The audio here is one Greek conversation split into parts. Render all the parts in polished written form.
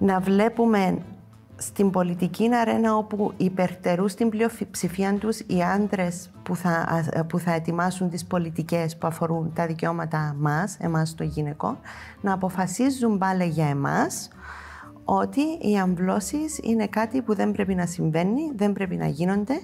να βλέπουμε στην πολιτική αρένα όπου υπερτερούν στην πλειοψηφία τους οι άντρες που θα ετοιμάσουν τις πολιτικές που αφορούν τα δικαιώματα εμάς των γυναικών, να αποφασίζουν πάλι για εμάς ότι οι αμβλώσεις είναι κάτι που δεν πρέπει να συμβαίνει, δεν πρέπει να γίνονται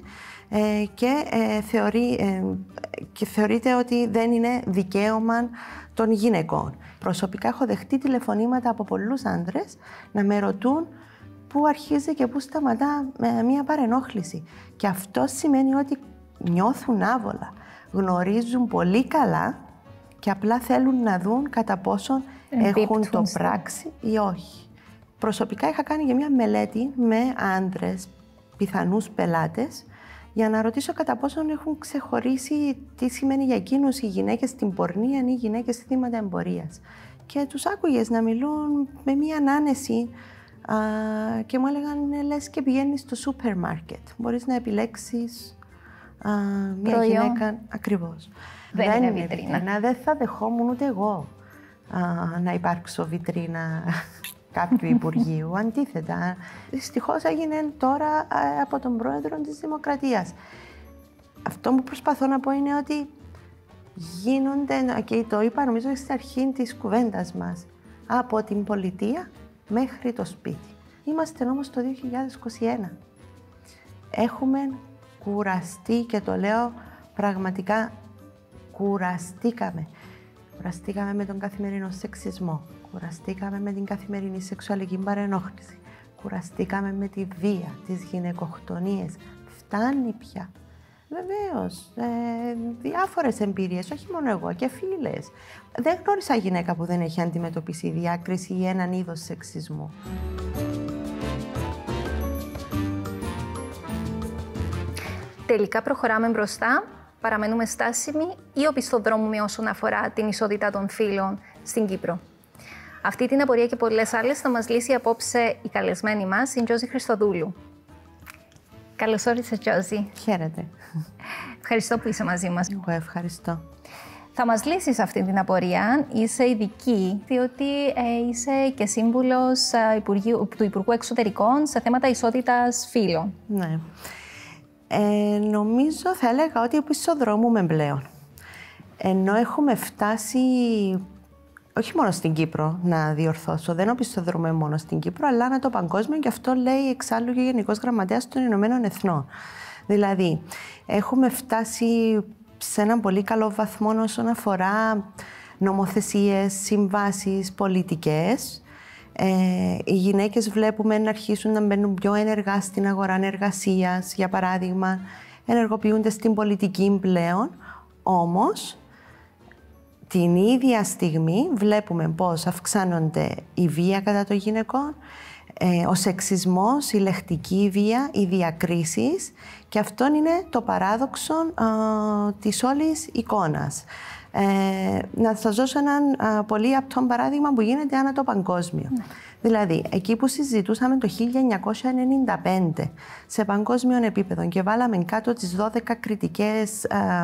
και θεωρείται ότι δεν είναι δικαίωμα των γυναικών. Προσωπικά έχω δεχτεί τηλεφωνήματα από πολλούς άντρες να με ρωτούν πού αρχίζει και πού σταματά μία παρενόχληση. Και αυτό σημαίνει ότι νιώθουν άβολα, γνωρίζουν πολύ καλά και απλά θέλουν να δουν κατά πόσον έχουν το πράξει ή όχι. Προσωπικά είχα κάνει και μία μελέτη με άντρες, πιθανούς πελάτες, για να ρωτήσω κατά πόσον έχουν ξεχωρίσει τι σημαίνει για εκείνους οι γυναίκες στην πορνεία ή οι γυναίκες θύματα εμπορίας. Και τους άκουγες να μιλούν με μία ανάνεση και μου έλεγαν, λες και πηγαίνεις στο σούπερ μάρκετ. Μπορείς να επιλέξεις μία γυναίκα. Ακριβώς. Δεν είναι βιτρίνα. Δεν θα δεχόμουν ούτε εγώ να υπάρξω βιτρίνα κάποιου Υπουργείου. Αντίθετα, δυστυχώς έγινε τώρα από τον Πρόεδρο της Δημοκρατίας. Αυτό που προσπαθώ να πω είναι ότι γίνονται, και το είπα νομίζω στην αρχή της κουβέντας μας, από την πολιτεία μέχρι το σπίτι. Είμαστε όμως το 2021. Έχουμε κουραστεί και το λέω πραγματικά, κουραστήκαμε. Κουραστήκαμε με τον καθημερινό σεξισμό. Κουραστήκαμε με την καθημερινή σεξουαλική παρενόχληση. Κουραστήκαμε με τη βία, τις γυναικοκτονίες. Φτάνει πια. Βεβαίως, διάφορες εμπειρίες, όχι μόνο εγώ και φίλες. Δεν γνώρισα γυναίκα που δεν έχει αντιμετωπίσει διάκριση ή έναν είδος σεξισμού. Τελικά προχωράμε μπροστά, παραμένουμε στάσιμοι ή οπισθοδρόμουμε όσον αφορά την ισότητα των φύλων στην Κύπρο. Αυτή την απορία και πολλές άλλες θα μας λύσει απόψε η καλεσμένη μας, η Τζόζη Χριστοδούλου. Καλώς όρισες, Τζόζη. Χαίρετε. Ευχαριστώ που είσαι μαζί μας. Εγώ ευχαριστώ. Θα μας λύσεις αυτή την απορία. Είσαι ειδική, διότι είσαι και σύμβουλος του Υπουργού Εξωτερικών σε θέματα ισότητας φύλων. Ναι. Νομίζω θα έλεγα ότι οπισθοδρόμουμε πλέον. Ενώ έχουμε φτάσει, όχι μόνο στην Κύπρο, να διορθώσω, δεν οπισθοδρόμουμε μόνο στην Κύπρο, αλλά ανά το παγκόσμιο, και αυτό λέει εξάλλου και ο Γενικός Γραμματέας των Ηνωμένων Εθνών. Δηλαδή, έχουμε φτάσει σε έναν πολύ καλό βαθμό όσον αφορά νομοθεσίες, συμβάσεις, πολιτικές. Οι γυναίκες βλέπουμε να αρχίσουν να μπαίνουν πιο ενεργά στην αγορά εργασίας, για παράδειγμα, ενεργοποιούνται στην πολιτική πλέον, όμως την ίδια στιγμή βλέπουμε πώς αυξάνονται η βία κατά των γυναικών, ο σεξισμός, η λεχτική βία, οι διακρίσεις, και αυτό είναι το παράδοξο της όλης εικόνας. Να σας δώσω έναν πολύ απτό παράδειγμα που γίνεται ανά το παγκόσμιο. Ναι. Δηλαδή, εκεί που συζητούσαμε το 1995 σε παγκόσμιο επίπεδο και βάλαμε κάτω τις 12 κριτικές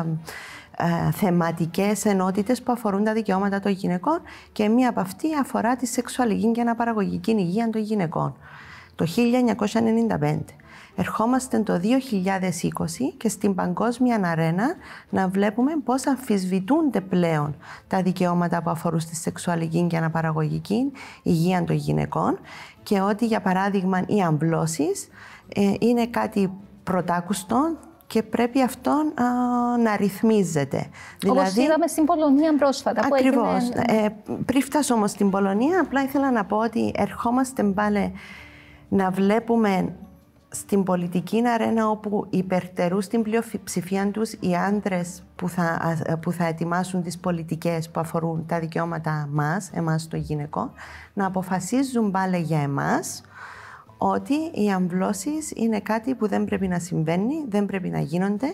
θεματικές ενότητες που αφορούν τα δικαιώματα των γυναικών, και μία από αυτή αφορά τη σεξουαλική και αναπαραγωγική υγεία των γυναικών. Το 1995. Ερχόμαστε το 2020 και στην παγκόσμια αρένα να βλέπουμε πώς αμφισβητούνται πλέον τα δικαιώματα που αφορούν στη σεξουαλική και αναπαραγωγική υγεία των γυναικών, και ότι, για παράδειγμα, οι αμβλώσεις είναι κάτι πρωτάκουστο και πρέπει αυτό να ρυθμίζεται. Όπως είδαμε στην Πολωνία πρόσφατα. Ακριβώς. Πριν φτάσω όμως στην Πολωνία, απλά ήθελα να πω ότι ερχόμαστε πάλι να βλέπουμε στην πολιτική αρένα όπου υπερτερούν στην πλειοψηφία τους οι άντρες που θα ετοιμάσουν τις πολιτικές που αφορούν τα δικαιώματα εμάς των γυναικών, να αποφασίζουν πάλι για εμάς ότι οι αμβλώσεις είναι κάτι που δεν πρέπει να συμβαίνει, δεν πρέπει να γίνονται,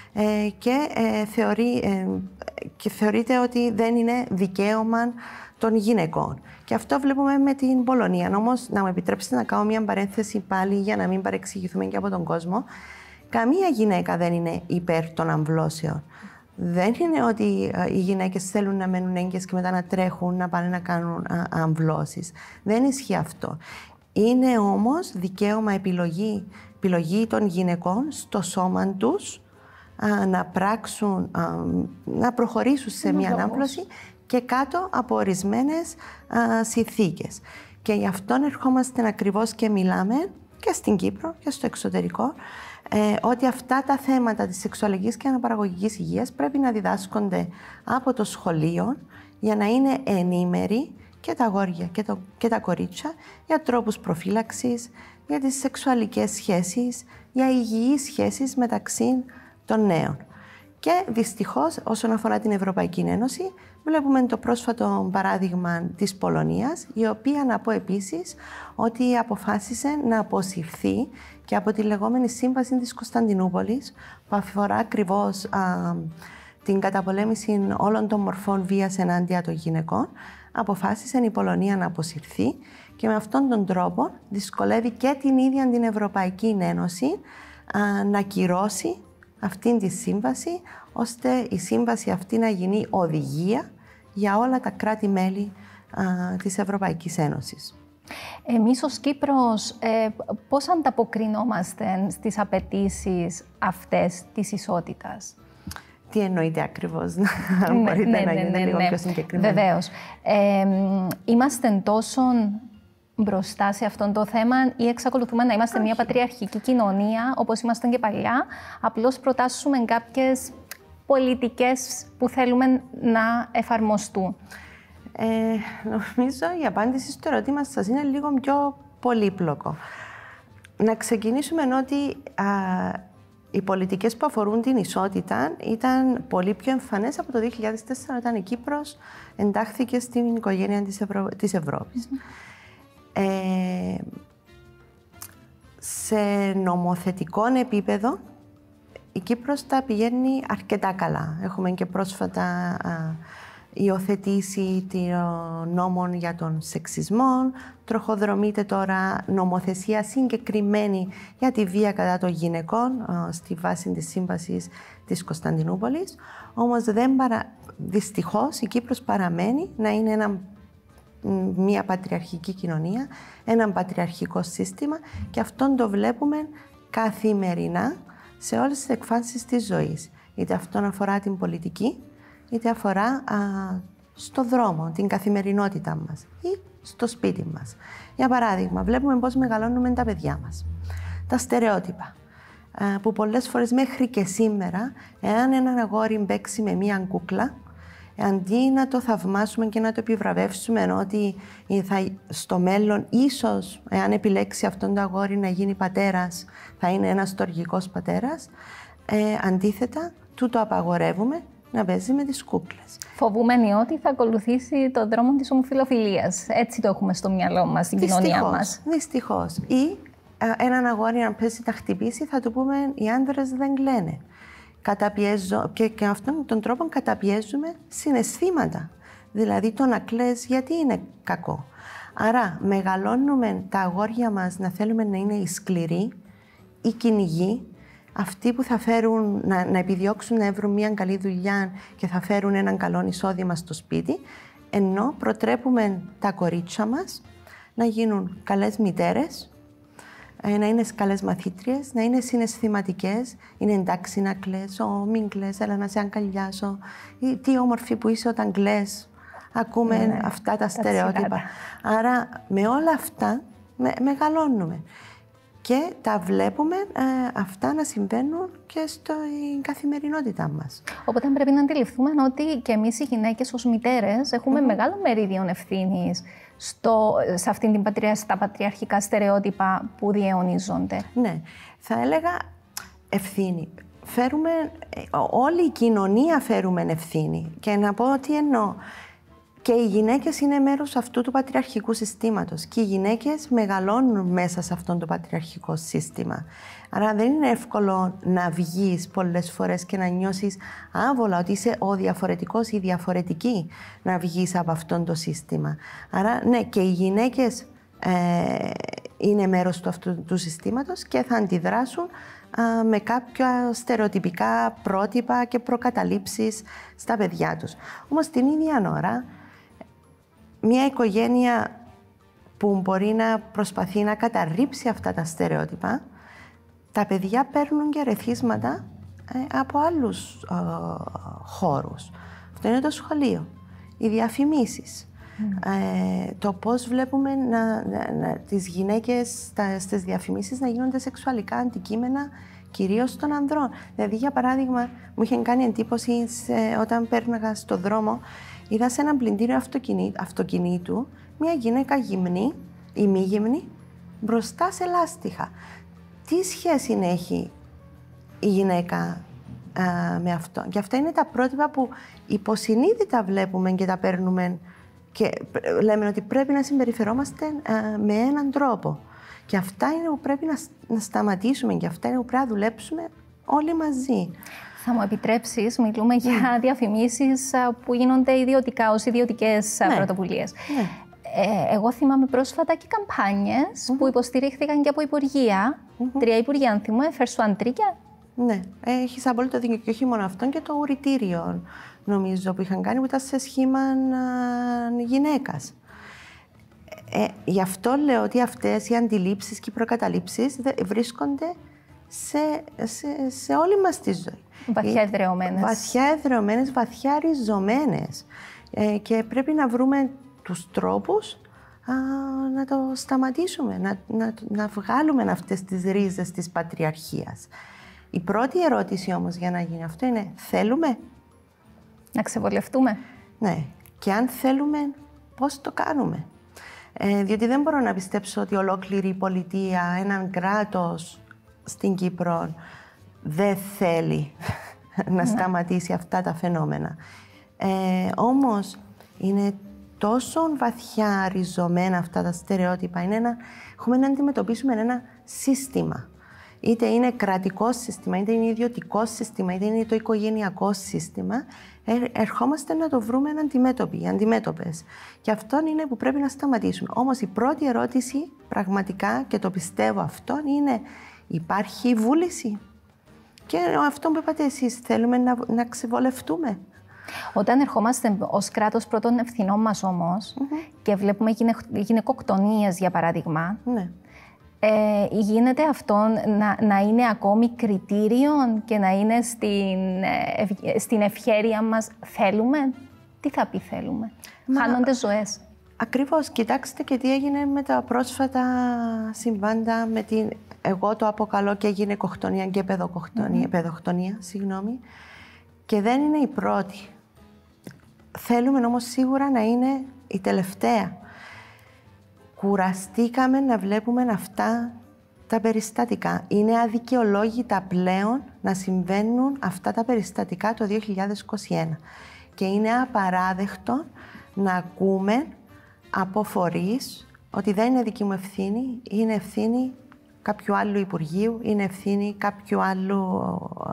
και θεωρείται ότι δεν είναι δικαίωμα των γυναικών. Και αυτό βλέπουμε με την Πολωνία. Όμως, να μου επιτρέψετε να κάνω μια παρένθεση πάλι για να μην παρεξηγηθούμε και από τον κόσμο. Καμία γυναίκα δεν είναι υπέρ των αμβλώσεων. Δεν είναι ότι οι γυναίκες θέλουν να μένουν έγκυες και μετά να τρέχουν να πάνε να κάνουν αμβλώσεις. Δεν ισχύει αυτό. Είναι όμως δικαίωμα επιλογή των γυναικών στο σώμα τους να πράξουν, να προχωρήσουν σε μια ανάπλωση και κάτω από ορισμένες συνθήκες. Και γι' αυτόν ερχόμαστε ακριβώς και μιλάμε και στην Κύπρο και στο εξωτερικό ότι αυτά τα θέματα της σεξουαλικής και αναπαραγωγικής υγείας πρέπει να διδάσκονται από το σχολείο για να είναι ενήμεροι και τα αγόρια και τα κορίτσια για τρόπους προφύλαξης, για τις σεξουαλικές σχέσεις, για υγιείς σχέσεις μεταξύ των νέων. Και δυστυχώς, όσον αφορά την Ευρωπαϊκή Ένωση, βλέπουμε το πρόσφατο παράδειγμα της Πολωνίας, η οποία, να πω επίσης, ότι αποφάσισε να αποσυρθεί και από τη λεγόμενη Σύμβαση της Κωνσταντινούπολης, που αφορά ακριβώς την καταπολέμηση όλων των μορφών βίας ενάντια των γυναικών, αποφάσισε η Πολωνία να αποσυρθεί και με αυτόν τον τρόπο δυσκολεύει και την ίδια την Ευρωπαϊκή Ένωση να κυρώσει αυτήν τη σύμβαση, ώστε η σύμβαση αυτή να γίνει οδηγία για όλα τα κράτη-μέλη της Ευρωπαϊκής Ένωσης. Εμείς ως Κύπρος πώς ανταποκρινόμαστε στις απαιτήσεις αυτές της ισότητας? Τι εννοείται ακριβώς, αν μπορείτε να γίνετε λίγο πιο συγκεκριμένα? Βεβαίως. Είμαστε τόσο μπροστά σε αυτό το θέμα ή εξακολουθούμε να είμαστε μια πατριαρχική κοινωνία, όπως ήμασταν και παλιά, απλώς προτάσουμε κάποιες πολιτικές που θέλουμε να εφαρμοστούν? Νομίζω η απάντηση στο ερώτημα σας είναι λίγο πιο πολύπλοκο. Να ξεκινήσουμε ότι οι πολιτικές που αφορούν την ισότητα ήταν πολύ πιο εμφανές από το 2004, όταν η Κύπρος εντάχθηκε στην οικογένεια της Ευρώπης. Σε νομοθετικό επίπεδο, η Κύπρος τα πηγαίνει αρκετά καλά. Έχουμε και πρόσφατα υιοθετήσει των νόμων για τον σεξισμό. Τροχοδρομείται τώρα νομοθεσία συγκεκριμένη για τη βία κατά των γυναικών στη βάση της Σύμβασης της Κωνσταντινούπολης. Όμως δυστυχώς η Κύπρος παραμένει να είναι μια πατριαρχική κοινωνία, ένα πατριαρχικό σύστημα, και αυτόν το βλέπουμε καθημερινά σε όλες τις εκφάνσεις της ζωής. Είτε αυτόν αφορά την πολιτική, είτε αφορά στο δρόμο, την καθημερινότητά μας ή στο σπίτι μας. Για παράδειγμα, βλέπουμε πώς μεγαλώνουμε τα παιδιά μας. Τα στερεότυπα, που πολλές φορές μέχρι και σήμερα, εάν έναν αγόρι παίξει με μία κούκλα, αντί να το θαυμάσουμε και να το επιβραβεύσουμε ότι στο μέλλον ίσως, εάν επιλέξει αυτόν το αγόρι να γίνει πατέρας, θα είναι ένας στοργικός πατέρας, αντίθετα, το απαγορεύουμε να παίζει με τις κούκλες. Φοβούμενοι ότι θα ακολουθήσει τον δρόμο της ομοφυλοφιλίας. Έτσι το έχουμε στο μυαλό μας, στην κοινωνία μας. Δυστυχώς. Ή έναν αγόρι να πέσει να χτυπήσει, θα του πούμε οι άντρες δεν κλαίνε. Και αυτόν τον τρόπο καταπιέζουμε συναισθήματα. Δηλαδή το να κλαις γιατί είναι κακό. Άρα μεγαλώνουμε τα αγόρια μας να θέλουμε να είναι οι σκληροί, οι κυνηγοί, αυτοί που θα φέρουν, να επιδιώξουν να βρουν μια καλή δουλειά και θα φέρουν έναν καλό εισόδημα στο σπίτι, ενώ προτρέπουμε τα κορίτσια μας να γίνουν καλές μητέρες, να είναι καλές μαθήτριες, να είναι συναισθηματικές. Είναι εντάξει να κλαις, μην κλαις, έλα να σε αγκαλιάσω. Τι όμορφη που είσαι όταν κλαις. Ακούμε αυτά τα στερεότυπα. Άρα με όλα αυτά μεγαλώνουμε. Και τα βλέπουμε αυτά να συμβαίνουν και στην καθημερινότητά μας. Οπότε πρέπει να αντιληφθούμε ότι και εμείς οι γυναίκες ως μητέρες έχουμε μεγάλο μερίδιο ευθύνης στα πατριαρχικά στερεότυπα που διαιωνίζονται. Ναι, θα έλεγα ευθύνη. Όλη η κοινωνία φέρουμε ευθύνη. Και να πω ότι εννοώ. Και οι γυναίκες είναι μέρος αυτού του πατριαρχικού συστήματος και οι γυναίκες μεγαλώνουν μέσα σε αυτό το πατριαρχικό σύστημα. Άρα δεν είναι εύκολο να βγεις πολλές φορές και να νιώσεις άβολα ότι είσαι ο διαφορετικός ή διαφορετική, να βγεις από αυτό το σύστημα. Άρα ναι, και οι γυναίκες είναι μέρος του αυτού του συστήματος και θα αντιδράσουν με κάποια στερεοτυπικά πρότυπα και προκαταλήψεις στα παιδιά τους. Όμως την ίδια ώρα, μια οικογένεια που μπορεί να προσπαθεί να καταρρύψει αυτά τα στερεότυπα, τα παιδιά παίρνουν και ερεθίσματα από άλλους χώρους. Αυτό είναι το σχολείο, οι διαφημίσεις. Το πώς βλέπουμε τις γυναίκες στις διαφημίσεις να γίνονται σεξουαλικά αντικείμενα, κυρίως των ανδρών. Δηλαδή, για παράδειγμα, μου είχε κάνει εντύπωση όταν πέρναγα στο δρόμο, είδα σε ένα πλυντήριο αυτοκινήτου μια γυναίκα γυμνή ή μη γυμνή μπροστά σε λάστιχα. Τι σχέση έχει η γυναίκα με αυτό? Και αυτά είναι τα πρότυπα που υποσυνείδητα βλέπουμε και τα παίρνουμε και λέμε ότι πρέπει να συμπεριφερόμαστε με έναν τρόπο. Και αυτά είναι που πρέπει να σταματήσουμε και αυτά είναι που πρέπει να δουλέψουμε όλοι μαζί. Θα μου επιτρέψεις, μιλούμε για διαφημίσεις που γίνονται ιδιωτικά, ως ιδιωτικές πρωτοβουλίες. Ναι. Εγώ θυμάμαι πρόσφατα και καμπάνιες που υποστηρίχθηκαν και από υπουργεία. 3 υπουργεία, αν θυμώ, Φερσουάν Τρίκια. Ναι, έχεις απόλυτο δίκιο. Και όχι μόνο αυτό, και το ουρητήριο, νομίζω, που είχαν κάνει, που ήταν σε σχήμα γυναίκας. Γι' αυτό λέω ότι αυτές οι αντιλήψεις και οι προκαταλήψεις βρίσκονται σε όλη μας τη ζωή. Βαθιά εδραιωμένες. Βαθιά εδραιωμένες, βαθιά ριζωμένες. Και πρέπει να βρούμε τους τρόπους να το σταματήσουμε, να βγάλουμε αυτές τις ρίζες της πατριαρχίας. Η πρώτη ερώτηση όμως για να γίνει αυτό είναι, θέλουμε? Να ξεβολευτούμε. Ναι. Και αν θέλουμε, πώς το κάνουμε? Διότι δεν μπορώ να πιστέψω ότι ολόκληρη η πολιτεία, έναν κράτος στην Κύπρο δεν θέλει να σταματήσει αυτά τα φαινόμενα. Όμως είναι τόσο βαθιά ριζωμένα αυτά τα στερεότυπα. Έχουμε να αντιμετωπίσουμε ένα σύστημα. Είτε είναι κρατικό σύστημα, είτε είναι ιδιωτικό σύστημα, είτε είναι το οικογενειακό σύστημα. Ερχόμαστε να το βρούμε αντιμέτωπες. Και αυτό είναι που πρέπει να σταματήσουμε. Όμως η πρώτη ερώτηση, πραγματικά, και το πιστεύω αυτό, είναι υπάρχει βούληση? Και αυτό που είπατε εσείς, θέλουμε να ξεβολευτούμε. Όταν ερχόμαστε ως κράτος πρώτων ευθυνών μας όμως και βλέπουμε γυναικοκτονίες, για παράδειγμα, γίνεται αυτό να είναι ακόμη κριτήριο και να είναι στην ευχέρεια μας? Θέλουμε? Τι θα πει θέλουμε? Χάνονται ζωές. Ακριβώς. Κοιτάξτε και τι έγινε με τα πρόσφατα συμβάντα με εγώ το αποκαλώ και γυναικοκτονία και παιδοκτονία, συγγνώμη. Και δεν είναι η πρώτη. Θέλουμε όμως σίγουρα να είναι η τελευταία. Κουραστήκαμε να βλέπουμε αυτά τα περιστατικά. Είναι αδικαιολόγητα πλέον να συμβαίνουν αυτά τα περιστατικά το 2021. Και είναι απαράδεκτο να ακούμε από φορείς ότι δεν είναι δική μου ευθύνη, είναι ευθύνη κάποιου άλλου Υπουργείου, είναι ευθύνη κάποιου άλλου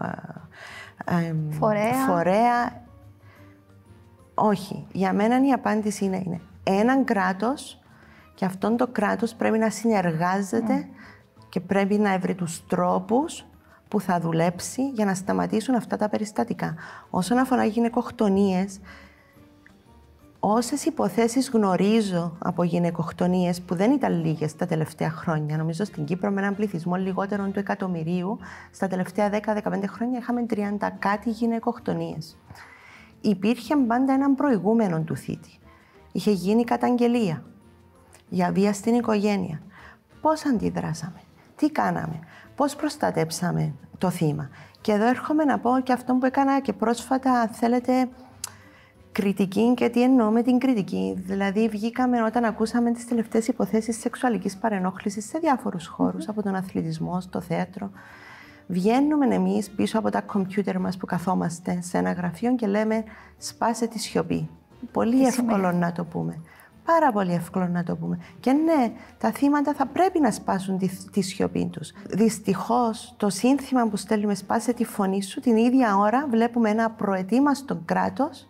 φορέα. Όχι. Για μένα η απάντηση είναι έναν κράτος και αυτόν το κράτος πρέπει να συνεργάζεται και πρέπει να βρει τους τρόπους που θα δουλέψει για να σταματήσουν αυτά τα περιστατικά. Όσον αφορά γυναικοκτονίες, όσες υποθέσεις γνωρίζω από γυναικοκτονίες, που δεν ήταν λίγες τα τελευταία χρόνια, νομίζω στην Κύπρο με έναν πληθυσμό λιγότερο του εκατομμυρίου, στα τελευταία 10-15 χρόνια είχαμε 30 κάτι γυναικοκτονίες. Υπήρχε πάντα έναν προηγούμενο του θήτη. Είχε γίνει καταγγελία για βία στην οικογένεια. Πώς αντιδράσαμε, τι κάναμε, πώς προστατέψαμε το θύμα. Και εδώ έρχομαι να πω και αυτό που έκανα και πρόσφατα, αν θέλετε, κριτική. Και τι εννοώ με την κριτική? Δηλαδή, βγήκαμε όταν ακούσαμε τις τελευταίες υποθέσεις σεξουαλικής παρενόχλησης σε διάφορους χώρους, από τον αθλητισμό, στο θέατρο. Βγαίνουμε εμείς πίσω από τα κομπιούτερ μας που καθόμαστε σε ένα γραφείο και λέμε σπάσε τη σιωπή. Πολύ εύκολο να το πούμε. Πάρα πολύ εύκολο να το πούμε. Και ναι, τα θύματα θα πρέπει να σπάσουν τη σιωπή τους. Δυστυχώς, το σύνθημα που στέλνουμε σπάσε τη φωνή σου, την ίδια ώρα βλέπουμε ένα προετοίμαστο κράτος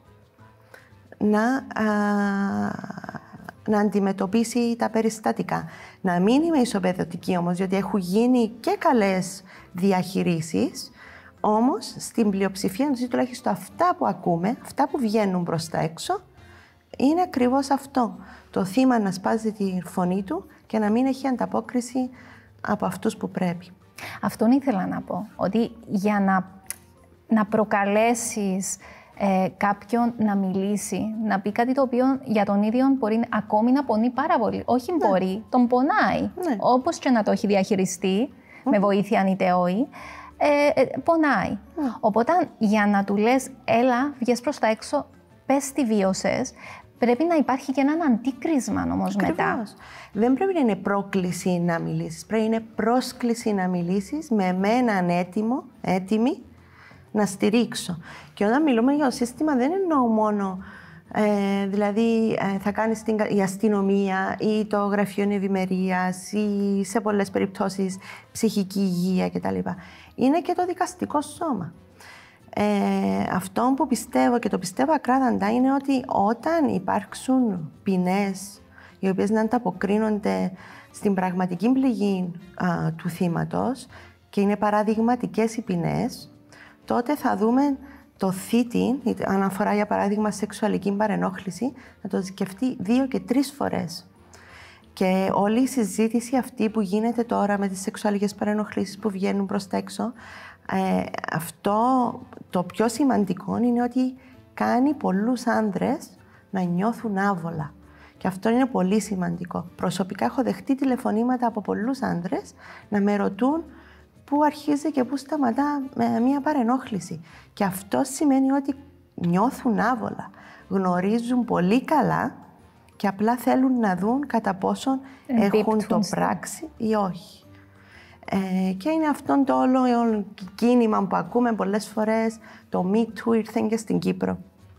να αντιμετωπίσει τα περιστατικά. Να μην είμαι ισοπεδωτική όμως, διότι έχουν γίνει και καλές διαχειρίσεις, όμως στην πλειοψηφία, τουλάχιστον αυτά που ακούμε, αυτά που βγαίνουν προς τα έξω, είναι ακριβώς αυτό. Το θύμα να σπάζει τη φωνή του και να μην έχει ανταπόκριση από αυτούς που πρέπει. Αυτόν ήθελα να πω, ότι για να προκαλέσεις κάποιον να μιλήσει, να πει κάτι το οποίο για τον ίδιο μπορεί ακόμη να πονεί πάρα πολύ. Όχι μπορεί, τον πονάει. Όπως και να το έχει διαχειριστεί, με βοήθεια είτε όχι, πονάει. Οπότε για να του λες, έλα, βγες προς τα έξω, πες τι βίωσες, πρέπει να υπάρχει και έναν αντίκρισμα όμως μετά. Δεν πρέπει να είναι πρόκληση να μιλήσεις, πρέπει να είναι πρόσκληση να μιλήσεις με έναν έτοιμη να στηρίξω. Και όταν μιλούμε για το σύστημα δεν εννοώ μόνο, δηλαδή θα κάνεις η αστυνομία ή το γραφείο ευημερίας ή σε πολλές περιπτώσεις ψυχική υγεία κτλ. Είναι και το δικαστικό σώμα. Αυτό που πιστεύω και το πιστεύω ακράδαντα είναι ότι όταν υπάρξουν ποινές οι οποίες να ανταποκρίνονται στην πραγματική πληγή του θύματος και είναι παραδειγματικές οι ποινές, τότε θα δούμε το θήτη, αν αφορά για παράδειγμα σεξουαλική παρενόχληση, να το σκεφτεί 2 και 3 φορές. Και όλη η συζήτηση αυτή που γίνεται τώρα με τις σεξουαλικές παρενοχλήσεις που βγαίνουν προς τα έξω, αυτό το πιο σημαντικό είναι ότι κάνει πολλούς άνδρες να νιώθουν άβολα. Και αυτό είναι πολύ σημαντικό. Προσωπικά έχω δεχτεί τηλεφωνήματα από πολλούς άνδρες να με ρωτούν πού αρχίζει και πού σταματά μια παρενόχληση. Και αυτό σημαίνει ότι νιώθουν άβολα, γνωρίζουν πολύ καλά και απλά θέλουν να δουν κατά πόσον έχουν το πράξει ή όχι. Και είναι αυτόν το όλο κίνημα που ακούμε πολλές φορές, το Me Too ήρθε και στην Κύπρο.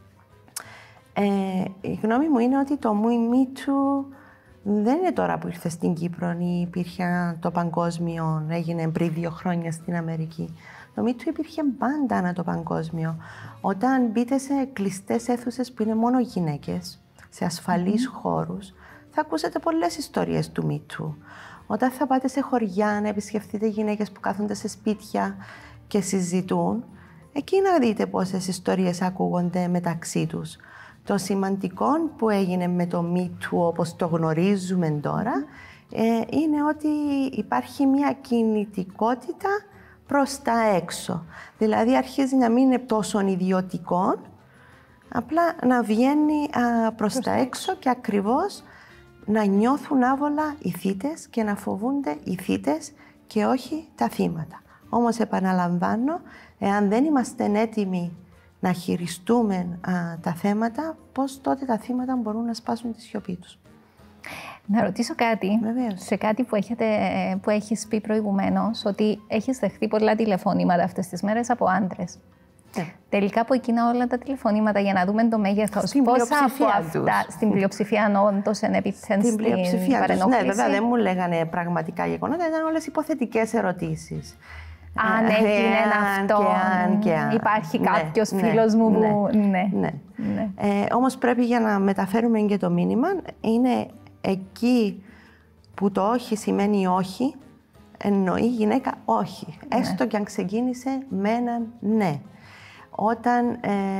Η γνώμη μου είναι ότι το Me Too δεν είναι τώρα που ήρθε στην Κύπρο ή υπήρχε το παγκόσμιο, έγινε πριν 2 χρόνια στην Αμερική. Το Me Too υπήρχε πάντα ανά το παγκόσμιο. Όταν μπείτε σε κλειστές αίθουσες που είναι μόνο γυναίκες, σε ασφαλείς χώρους, θα ακούσετε πολλές ιστορίες του Me Too. Όταν θα πάτε σε χωριά να επισκεφτείτε γυναίκες που κάθονται σε σπίτια και συζητούν, εκεί να δείτε πόσες ιστορίες ακούγονται μεταξύ τους. Το σημαντικό που έγινε με το Me Too, όπως το γνωρίζουμε τώρα, είναι ότι υπάρχει μια κινητικότητα προς τα έξω. Δηλαδή αρχίζει να μην είναι τόσο ιδιωτικό, απλά να βγαίνει προς τα έξω και ακριβώς να νιώθουν άβολα οι θύτες και να φοβούνται οι θύτες και όχι τα θύματα. Όμως επαναλαμβάνω, εάν δεν είμαστε έτοιμοι να χειριστούμε τα θέματα, πώς τότε τα θύματα μπορούν να σπάσουν τη σιωπή τους. Να ρωτήσω κάτι. Βεβαίως. Σε κάτι που έχεις πει προηγουμένως, ότι έχεις δεχτεί πολλά τηλεφωνήματα αυτές τις μέρες από άντρες. Τελικά από εκείνα όλα τα τηλεφωνήματα, για να δούμε το μέγεθος, πόσα από αυτά στην πλειοψηφία όντως ενέπιπτεν στην παρενόχληση. Ναι, βέβαια δεν μου λέγανε πραγματικά γεγονότα, ήταν όλες υποθετικές ερωτήσεις. Αν έγινε αυτό, και αν. υπάρχει κάποιος φίλος μου που... Ναι. Όμως πρέπει, για να μεταφέρουμε και το μήνυμα, είναι εκεί που το όχι σημαίνει όχι, εννοεί η γυναίκα όχι. Έστω και αν ξεκίνησε με έναν ναι. Όταν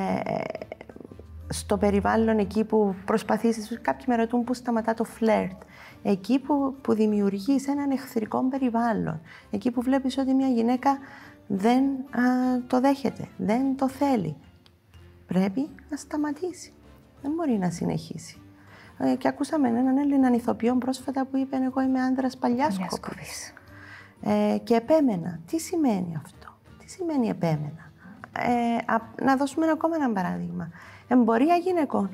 στο περιβάλλον εκεί που προσπαθήσεις, κάποιοι με ρωτούν πού σταματά το φλερτ, εκεί που δημιουργείς έναν εχθρικό περιβάλλον, εκεί που βλέπεις ότι μια γυναίκα δεν το δέχεται, δεν το θέλει, πρέπει να σταματήσει. Δεν μπορεί να συνεχίσει. Και ακούσαμε έναν Έλληνα ηθοποιό πρόσφατα που είπε «Εγώ είμαι άνδρας παλιάσκοπης». Και επέμενα. Τι σημαίνει αυτό? Τι σημαίνει επέμενα? Να δώσουμε ακόμα ένα παράδειγμα. Εμπορία γυναικών.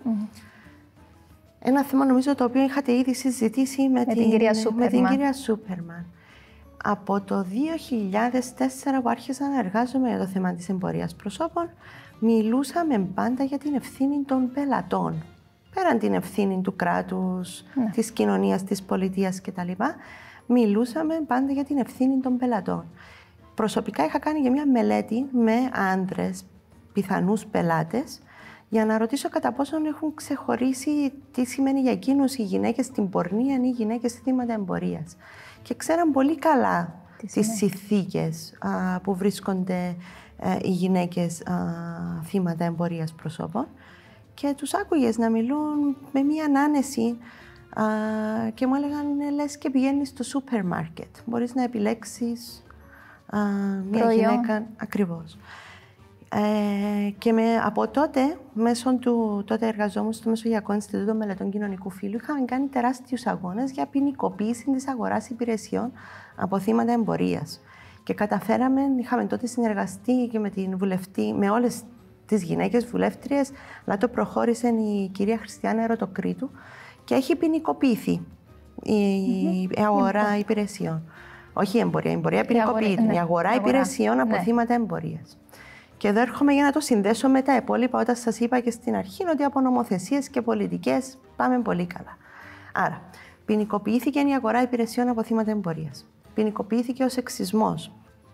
Ένα θέμα νομίζω το οποίο είχατε ήδη συζητήσει με την κυρία Σούπερμαν. Από το 2004 που άρχισα να εργάζομαι για το θέμα της εμπορίας προσώπων, μιλούσαμε πάντα για την ευθύνη των πελατών. Πέραν την ευθύνη του κράτους, της κοινωνίας, της πολιτείας κτλ. Μιλούσαμε πάντα για την ευθύνη των πελατών. Προσωπικά είχα κάνει και μια μελέτη με άντρες, πιθανούς πελάτες, για να ρωτήσω κατά πόσον έχουν ξεχωρίσει τι σημαίνει για εκείνους οι γυναίκες στην πορνεία ή οι γυναίκες θύματα εμπορίας. Και ξέραν πολύ καλά τις συνθήκες που βρίσκονται οι γυναίκες θύματα εμπορίας προσώπων. και τους άκουγες να μιλούν με μία άνεση και μου έλεγαν λες και πηγαίνεις στο σούπερ μάρκετ. Μπορείς να επιλέξεις μία γυναίκα ακριβώς. Και από τότε, τότε εργαζόμουν στο Μεσογειακό Ινστιτούτο Μελετών Κοινωνικού Φύλου, είχαμε κάνει τεράστιους αγώνες για ποινικοποίηση της αγοράς υπηρεσιών από θύματα εμπορίας. Και καταφέραμε, είχαμε τότε συνεργαστεί και με την βουλευτή, με όλες τις γυναίκες βουλεύτριες, αλλά το προχώρησε η κυρία Χριστιανά Ερωτοκρίτου και έχει ποινικοποιηθεί η αγορά υπηρεσιών. Όχι η εμπορία, η εμπορία ποινικοποιείται. Η αγορά υπηρεσιών από θύματα εμπορίας. Και εδώ έρχομαι για να το συνδέσω με τα υπόλοιπα, όταν σας είπα και στην αρχή ότι από νομοθεσίες και πολιτικές πάμε πολύ καλά. Άρα, ποινικοποιήθηκε η αγορά υπηρεσιών από θύματα εμπορίας. Ποινικοποιήθηκε ο σεξισμός.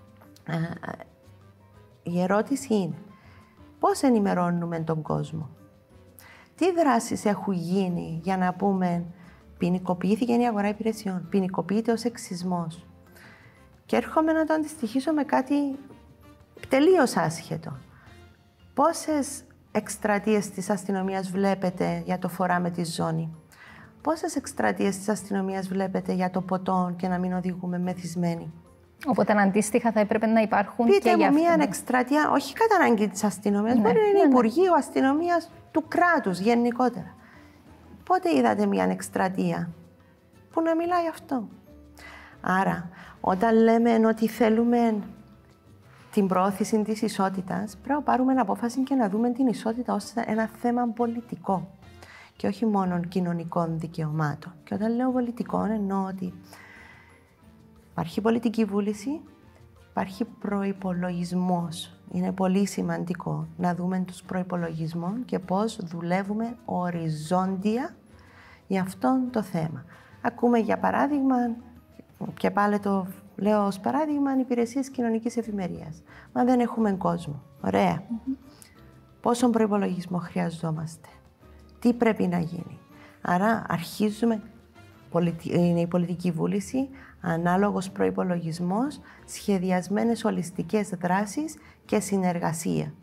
Η ερώτηση είναι, πώς ενημερώνουμε τον κόσμο? Τι δράσεις έχουν γίνει για να πούμε ποινικοποιήθηκε η αγορά υπηρεσιών, ποινικοποιείται ο σεξισμός? Και έρχομαι να το αντιστοιχίσω με κάτι τελείως άσχετο. Πόσες εκστρατείες της αστυνομίας βλέπετε για το φοράμε τη ζώνη? Πόσες εκστρατείες της αστυνομίας βλέπετε για το ποτό και να μην οδηγούμε μεθυσμένοι? Οπότε αντίστοιχα θα έπρεπε να υπάρχουν και για αυτό. Μία εκστρατεία, όχι κατά ανάγκη της αστυνομίας, μπορεί να είναι Υπουργείο Αστυνομίας του κράτους γενικότερα. Πότε είδατε μία εκστρατεία που να μιλάει αυτό? Άρα, όταν λέμε ότι θέλουμε την προώθηση της ισότητας, πρέπει να πάρουμε απόφαση και να δούμε την ισότητα ως ένα θέμα πολιτικό και όχι μόνο κοινωνικών δικαιωμάτων. Και όταν λέω πολιτικών, εννοώ ότι υπάρχει πολιτική βούληση, υπάρχει προϋπολογισμός. Είναι πολύ σημαντικό να δούμε τους προϋπολογισμούς και πώς δουλεύουμε οριζόντια για αυτό το θέμα. Ακούμε για παράδειγμα, και πάλι το λέω ως παράδειγμα, υπηρεσίες κοινωνικής ευημερίας. Μα δεν έχουμε κόσμο. Ωραία. Πόσον προϋπολογισμό χρειαζόμαστε? Τι πρέπει να γίνει? Άρα αρχίζουμε, είναι η πολιτική βούληση, ανάλογος προϋπολογισμός, σχεδιασμένες ολιστικές δράσεις και συνεργασία.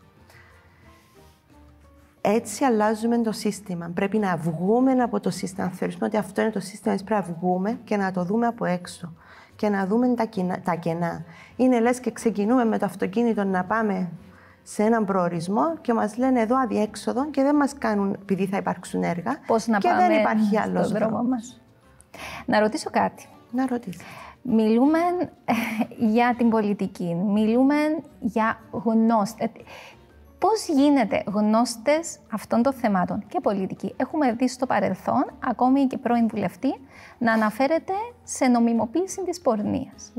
Έτσι αλλάζουμε το σύστημα. Πρέπει να βγούμε από το σύστημα. Αν θεωρήσουμε ότι αυτό είναι το σύστημα, πρέπει να βγούμε και να το δούμε από έξω και να δούμε τα κενά. Είναι λες και ξεκινούμε με το αυτοκίνητο να πάμε σε έναν προορισμό και μας λένε εδώ αδιέξοδο και δεν μας κάνουν επειδή θα υπάρξουν έργα. Πώς να και πάμε δεν υπάρχει άλλος δρόμο μας. Να ρωτήσω κάτι. Να ρωτήσω. Μιλούμε για την πολιτική, μιλούμε για γνώστες. Πώς γίνεται γνώστες αυτών των θεμάτων και πολιτική? Έχουμε δει στο παρελθόν, ακόμη και πρώην βουλευτή, να αναφέρεται σε νομιμοποίηση της πορνείας.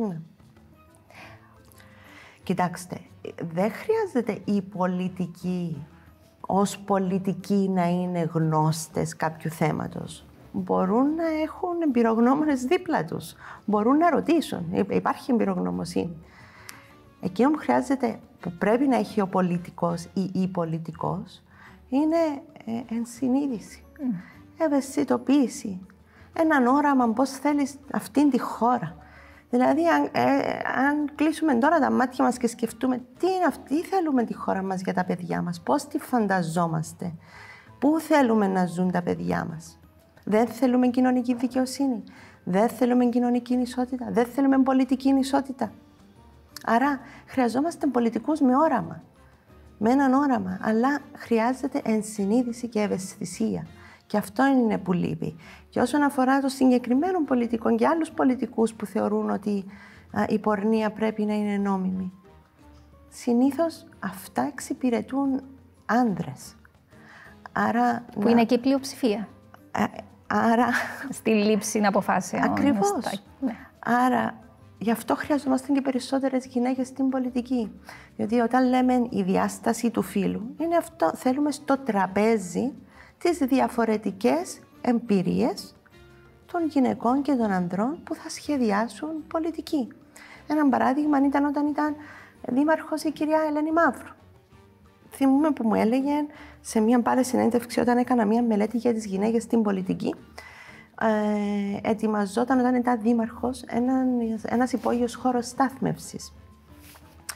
Κοιτάξτε, δεν χρειάζεται οι πολιτικοί ως πολιτικοί να είναι γνώστες κάποιου θέματος. Μπορούν να έχουν εμπειρογνώμονες δίπλα τους. Μπορούν να ρωτήσουν. Υπάρχει εμπειρογνωμοσύνη. Εκείνο που χρειάζεται, που πρέπει να έχει ο πολιτικός ή η πολιτικός, είναι ενσυνείδηση, ευαισθητοποίηση, έναν όραμα πώς θέλεις αυτήν τη χώρα. Δηλαδή, αν κλείσουμε τώρα τα μάτια μας και σκεφτούμε τι θέλουμε τη χώρα μας για τα παιδιά μας, πώς τη φανταζόμαστε, πού θέλουμε να ζουν τα παιδιά μας. Δεν θέλουμε κοινωνική δικαιοσύνη, δεν θέλουμε κοινωνική ισότητα, δεν θέλουμε πολιτική ισότητα. Άρα χρειαζόμαστε πολιτικούς με όραμα, με έναν όραμα, αλλά χρειάζεται ενσυνείδηση και ευαισθησία. Και αυτό είναι που λείπει. Και όσον αφορά το συγκεκριμένο πολιτικό και άλλους πολιτικούς που θεωρούν ότι η πορνεία πρέπει να είναι νόμιμη, συνήθως αυτά εξυπηρετούν άνδρες. Άρα, που είναι και η πλειοψηφία. Άρα, στη λήψη αποφάσεων. Ακριβώς. Ναι. Άρα, γι' αυτό χρειαζόμαστε και περισσότερες γυναίκες στην πολιτική. Διότι όταν λέμε η διάσταση του φύλου, είναι αυτό, θέλουμε στο τραπέζι τις διαφορετικές εμπειρίες των γυναικών και των ανδρών που θα σχεδιάσουν πολιτική. Ένα παράδειγμα ήταν όταν ήταν δήμαρχος η κυρία Ελένη Μαύρου. Θυμούμαι που μου έλεγε σε μια πάλι συνέντευξη όταν έκανα μια μελέτη για τις γυναίκες στην πολιτική, ετοιμαζόταν όταν ήταν δήμαρχος ένας υπόγειος χώρος στάθμευσης.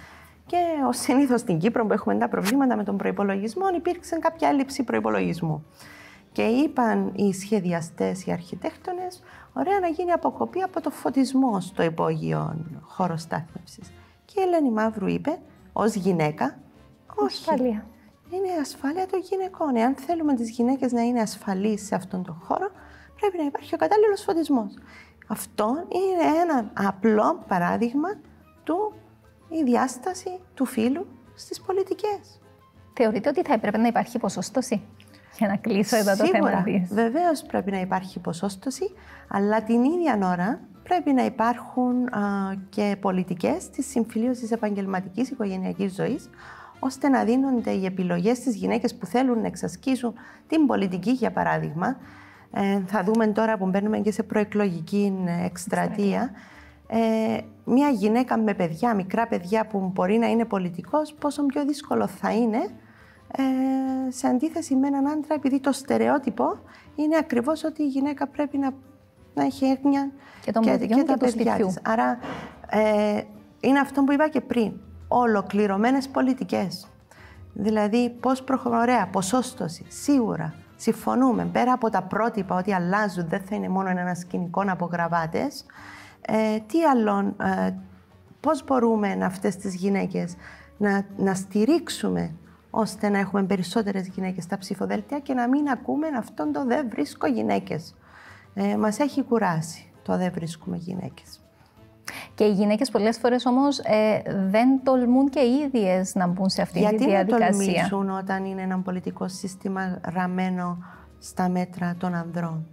Και ως συνήθως στην Κύπρο που έχουμε τα προβλήματα με τον προϋπολογισμό, υπήρξε κάποια έλλειψη προϋπολογισμού. Και είπαν οι σχεδιαστές, οι αρχιτέκτονες, ωραία να γίνει αποκοπή από το φωτισμό στο υπόγειο χώρο στάθμευσης. Και η Ελένη Μαύρου είπε, ως γυναίκα, όχι. Ασφάλεια. Είναι η ασφάλεια των γυναικών. Εάν θέλουμε τις γυναίκες να είναι ασφαλείς σε αυτόν τον χώρο, πρέπει να υπάρχει ο κατάλληλος φωτισμός. Αυτό είναι ένα απλό παράδειγμα του η διάσταση του φύλου στις πολιτικές. Θεωρείτε ότι θα έπρεπε να υπάρχει ποσόστοση? Για να κλείσω εδώ το θέμα της. Βεβαίως πρέπει να υπάρχει ποσόστοση, αλλά την ίδια ώρα πρέπει να υπάρχουν και πολιτικές της συμφιλίωσης επαγγελματικής οικογενειακής ζωής, ώστε να δίνονται οι επιλογές στις γυναίκες που θέλουν να εξασκήσουν την πολιτική, για παράδειγμα. Θα δούμε τώρα που μπαίνουμε και σε προεκλογική εκστρατεία. Μια γυναίκα με παιδιά, μικρά παιδιά που μπορεί να είναι πολιτικός, πόσο πιο δύσκολο θα είναι σε αντίθεση με έναν άντρα, επειδή το στερεότυπο είναι ακριβώς ότι η γυναίκα πρέπει να έχει έγνοια και τα παιδιά της. Άρα είναι αυτό που είπα και πριν, ολοκληρωμένες πολιτικές. Δηλαδή πώς προχωρούμε, ωραία, ποσόστοση, σίγουρα. Συμφωνούμε, πέρα από τα πρότυπα ότι αλλάζουν, δεν θα είναι μόνο ένα σκηνικό από γραβάτες. Τι άλλον, πώς μπορούμε αυτές τις γυναίκες να στηρίξουμε ώστε να έχουμε περισσότερες γυναίκες στα ψηφοδέλτια και να μην ακούμε αυτόν το «δεν βρίσκω γυναίκες». Μας έχει κουράσει το «δεν βρίσκουμε γυναίκες». Και οι γυναίκες πολλές φορές όμως δεν τολμούν και οι ίδιες να μπουν σε αυτή τη διαδικασία. Γιατί να τολμήσουν όταν είναι ένα πολιτικό σύστημα ραμμένο στα μέτρα των ανδρών?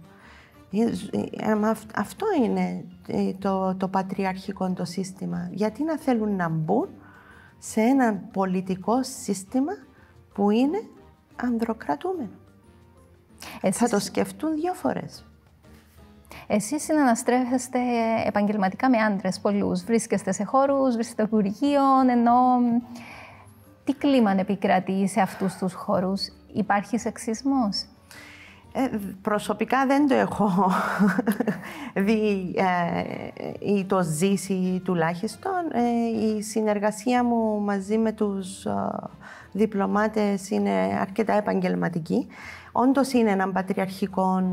Αυτό είναι το πατριαρχικό το σύστημα. Γιατί να θέλουν να μπουν σε ένα πολιτικό σύστημα που είναι ανδροκρατούμενο? Θα το σκεφτούν 2 φορές. Εσείς συναναστρέφεστε επαγγελματικά με άντρες πολλούς. Βρίσκεστε σε χώρους, βρίσκεστε υπουργείων, ενώ τι κλίμα επικρατεί σε αυτούς τους χώρους? Υπάρχει σεξισμός? Προσωπικά δεν το έχω δει ή το ζήσει τουλάχιστον. Η συνεργασία μου μαζί με τους διπλωμάτες είναι αρκετά επαγγελματική. Όντως είναι ένα πατριαρχικό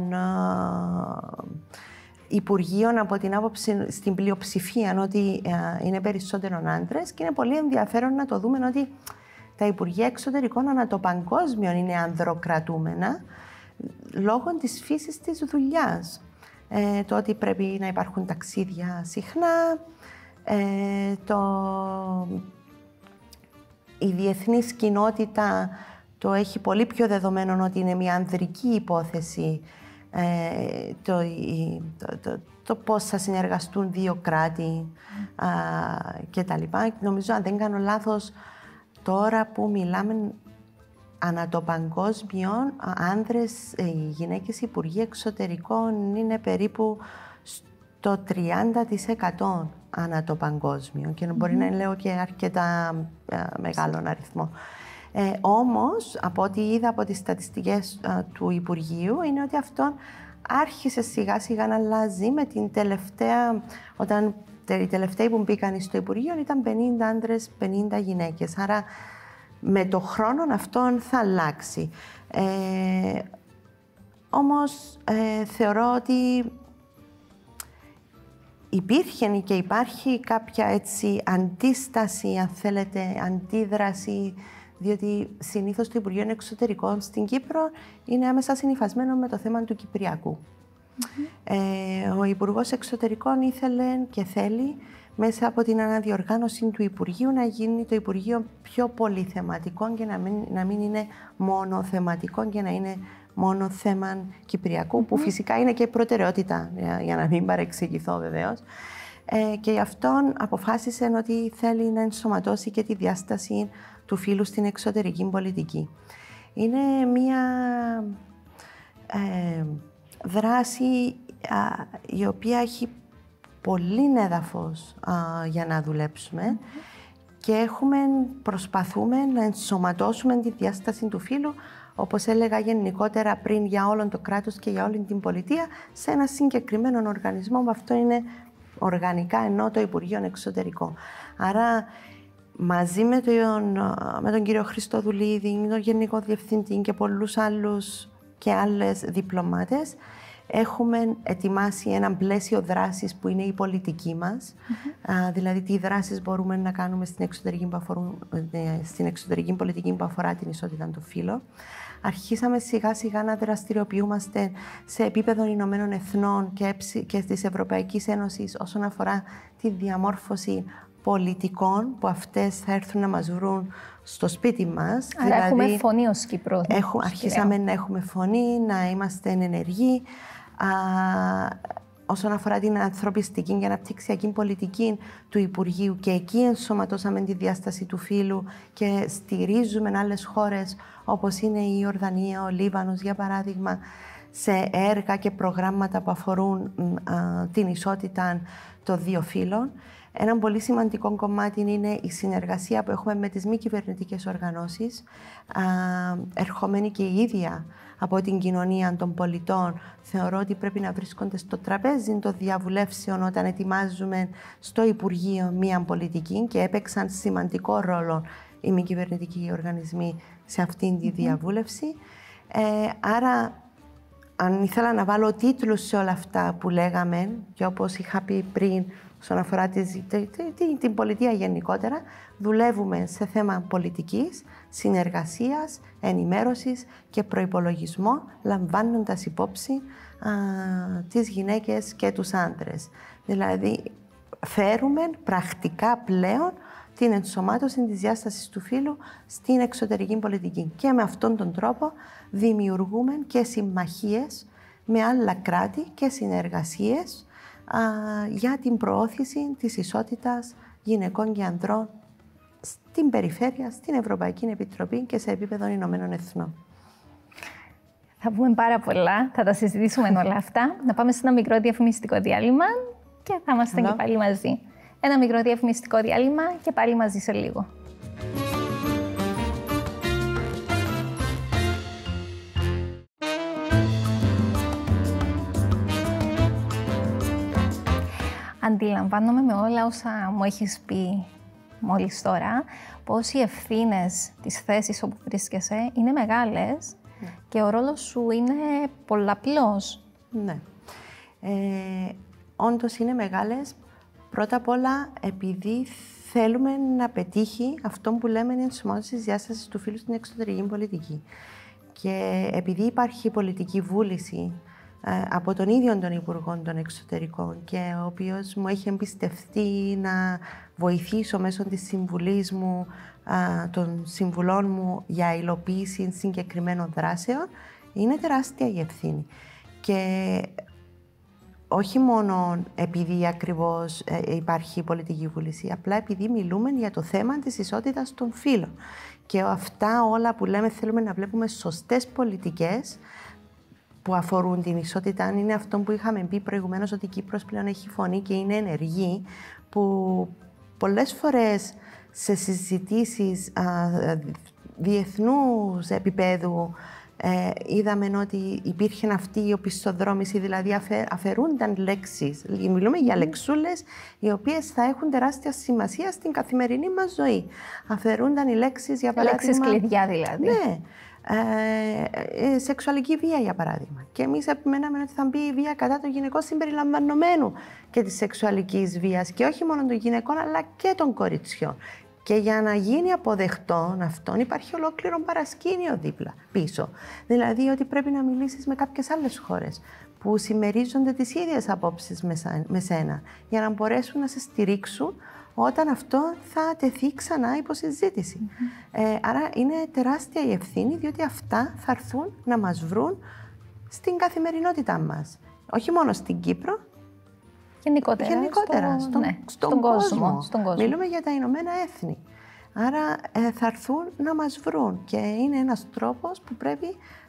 υπουργείο από την άποψη στην πλειοψηφία ότι είναι περισσότερο άντρες, και είναι πολύ ενδιαφέρον να το δούμε ότι τα Υπουργεία Εξωτερικών ανά το παγκόσμιο είναι ανδροκρατούμενα λόγω της φύσης της δουλειάς. Το ότι πρέπει να υπάρχουν ταξίδια συχνά, η διεθνής κοινότητα το έχει πολύ πιο δεδομένο ότι είναι μια ανδρική υπόθεση το πώς θα συνεργαστούν 2 κράτη κτλ. Νομίζω, αν δεν κάνω λάθος, τώρα που μιλάμε ανά το παγκόσμιο, άνδρες, οι γυναίκες υπουργοί εξωτερικών είναι περίπου στο 30% ανά το παγκόσμιο, και μπορεί να λέω και αρκετά μεγάλων αριθμό. Όμως, από ό,τι είδα από τις στατιστικές του Υπουργείου, είναι ότι αυτό άρχισε σιγά σιγά να αλλάζει με την τελευταία, όταν οι τελευταίοι που μπήκαν στο Υπουργείο ήταν 50 άντρες, 50 γυναίκες. Άρα, με το χρόνο αυτόν θα αλλάξει. Όμως, θεωρώ ότι υπήρχε και υπάρχει κάποια έτσι αντίσταση, αν θέλετε, αντίδραση, διότι συνήθως το Υπουργείο Εξωτερικών στην Κύπρο είναι άμεσα συνυφασμένο με το θέμα του Κυπριακού. Ο Υπουργός Εξωτερικών ήθελε και θέλει μέσα από την αναδιοργάνωση του Υπουργείου να γίνει το Υπουργείο πιο πολυθεματικό και να μην είναι μόνο θεματικό και να είναι μόνο θέμα Κυπριακού, που φυσικά είναι και προτεραιότητα, για να μην παρεξηγηθώ βεβαίως. Και γι' αυτό αποφάσισε ότι θέλει να ενσωματώσει και τη διάσταση του φύλου στην εξωτερική πολιτική. Είναι μια δράση η οποία έχει πολύ έδαφος για να δουλέψουμε και προσπαθούμε να ενσωματώσουμε τη διάσταση του φύλου, όπως έλεγα γενικότερα πριν, για όλο το κράτος και για όλη την πολιτεία, σε ένα συγκεκριμένο οργανισμό, που αυτό είναι οργανικά ενώ το Υπουργείο Εξωτερικών. Άρα μαζί με τον κύριο Χριστοδουλίδη, τον Γενικό Διευθυντή και πολλούς άλλους και άλλες διπλωμάτες, έχουμε ετοιμάσει ένα πλαίσιο δράσης που είναι η πολιτική μας. Δηλαδή, τι δράσεις μπορούμε να κάνουμε στην εξωτερική πολιτική που αφορά την ισότητα των φύλων. Αρχίσαμε σιγά σιγά να δραστηριοποιούμαστε σε επίπεδο Ηνωμένων Εθνών και της Ευρωπαϊκής Ένωσης όσον αφορά τη διαμόρφωση πολιτικών που αυτές θα έρθουν να μας βρουν στο σπίτι μας. Άρα δηλαδή, έχουμε φωνή ως Κύπρο. Αρχίσαμε να έχουμε φωνή, να είμαστε ενεργοί. Όσον αφορά την ανθρωπιστική και αναπτυξιακή πολιτική του Υπουργείου, και εκεί ενσωματώσαμε τη διάσταση του φύλου και στηρίζουμε άλλες χώρες όπως είναι η Ιορδανία, ο Λίβανος για παράδειγμα, σε έργα και προγράμματα που αφορούν την ισότητα των δύο φύλων. Ένα πολύ σημαντικό κομμάτι είναι η συνεργασία που έχουμε με τις μη κυβερνητικές οργανώσεις, ερχομένοι και η ίδια από την κοινωνία των πολιτών. Θεωρώ ότι πρέπει να βρίσκονται στο τραπέζι των διαβουλεύσεων όταν ετοιμάζουμε στο Υπουργείο μία πολιτική, και έπαιξαν σημαντικό ρόλο οι μη κυβερνητικοί οργανισμοί σε αυτήν τη διαβούλευση. Άρα, αν ήθελα να βάλω τίτλους σε όλα αυτά που λέγαμε, και όπως είχα πει πριν, όσον αφορά την πολιτεία γενικότερα, δουλεύουμε σε θέμα πολιτικής, συνεργασίας, ενημέρωσης και προϋπολογισμό, λαμβάνοντας υπόψη τις γυναίκες και τους άντρες. Δηλαδή, φέρουμε πρακτικά πλέον την ενσωμάτωση της διάστασης του φύλου στην εξωτερική πολιτική. Και με αυτόν τον τρόπο δημιουργούμε και συμμαχίες με άλλα κράτη και συνεργασίες για την προώθηση της ισότητας γυναικών και ανδρών στην περιφέρεια, στην Ευρωπαϊκή Επιτροπή και σε επίπεδο Ηνωμένων Εθνών. Θα πούμε πάρα πολλά, θα τα συζητήσουμε όλα αυτά. Να πάμε σε ένα μικρό διαφημιστικό διάλειμμα και θα είμαστε και πάλι μαζί. Ένα μικρό διαφημιστικό διάλειμμα και πάλι μαζί σε λίγο. Αντιλαμβάνομαι με όλα όσα μου έχεις πει μόλις τώρα, πως οι ευθύνες της θέσης όπου βρίσκεσαι είναι μεγάλες και ο ρόλος σου είναι πολλαπλός. Ναι. Όντως είναι μεγάλες. Πρώτα απ' όλα, επειδή θέλουμε να πετύχει αυτό που λέμε η ενσωμάτωση της διάστασης του φύλου στην εξωτερική πολιτική. Και επειδή υπάρχει πολιτική βούληση από τον ίδιο τον Υπουργό των Εξωτερικών, και ο οποίος μου έχει εμπιστευτεί να βοηθήσω μέσω της συμβουλής μου, των συμβουλών μου για υλοποίηση συγκεκριμένων δράσεων, είναι τεράστια η ευθύνη. Και όχι μόνο επειδή ακριβώς υπάρχει πολιτική βούληση, απλά επειδή μιλούμε για το θέμα της ισότητας των φύλων. Και αυτά όλα που λέμε θέλουμε να βλέπουμε σωστές πολιτικές που αφορούν την ισότητα, είναι αυτό που είχαμε πει προηγουμένως, ότι η Κύπρος πλέον έχει φωνή και είναι ενεργή, που πολλές φορές σε συζητήσεις διεθνούς επίπεδου είδαμε ότι υπήρχε αυτή η οπισθοδρόμηση, δηλαδή αφαιρούνταν λέξεις. Μιλούμε για λεξούλες οι οποίες θα έχουν τεράστια σημασία στην καθημερινή μας ζωή. Αφαιρούνταν οι λέξεις, για παράδειγμα... Λέξεις κλειδιά δηλαδή. Ναι. Σεξουαλική βία, για παράδειγμα. Και εμείς επιμέναμε ότι θα μπει η βία κατά των γυναικών συμπεριλαμβανομένου και της σεξουαλικής βίας, και όχι μόνο των γυναικών αλλά και των κοριτσιών. Και για να γίνει αποδεκτό αυτόν υπάρχει ολόκληρο παρασκήνιο δίπλα πίσω. Δηλαδή ότι πρέπει να μιλήσεις με κάποιες άλλες χώρες που συμμερίζονται τις ίδιες απόψεις με σένα, για να μπορέσουν να σε στηρίξουν όταν αυτό θα τεθεί ξανά υπό συζήτηση. Άρα είναι τεράστια η ευθύνη, διότι αυτά θα έρθουν να μας βρουν στην καθημερινότητά μας. Όχι μόνο στην Κύπρο, γενικότερα στον κόσμο. Μιλούμε για τα Ηνωμένα Έθνη. Άρα θα έρθουν να μας βρουν, και είναι ένας τρόπος που πρέπει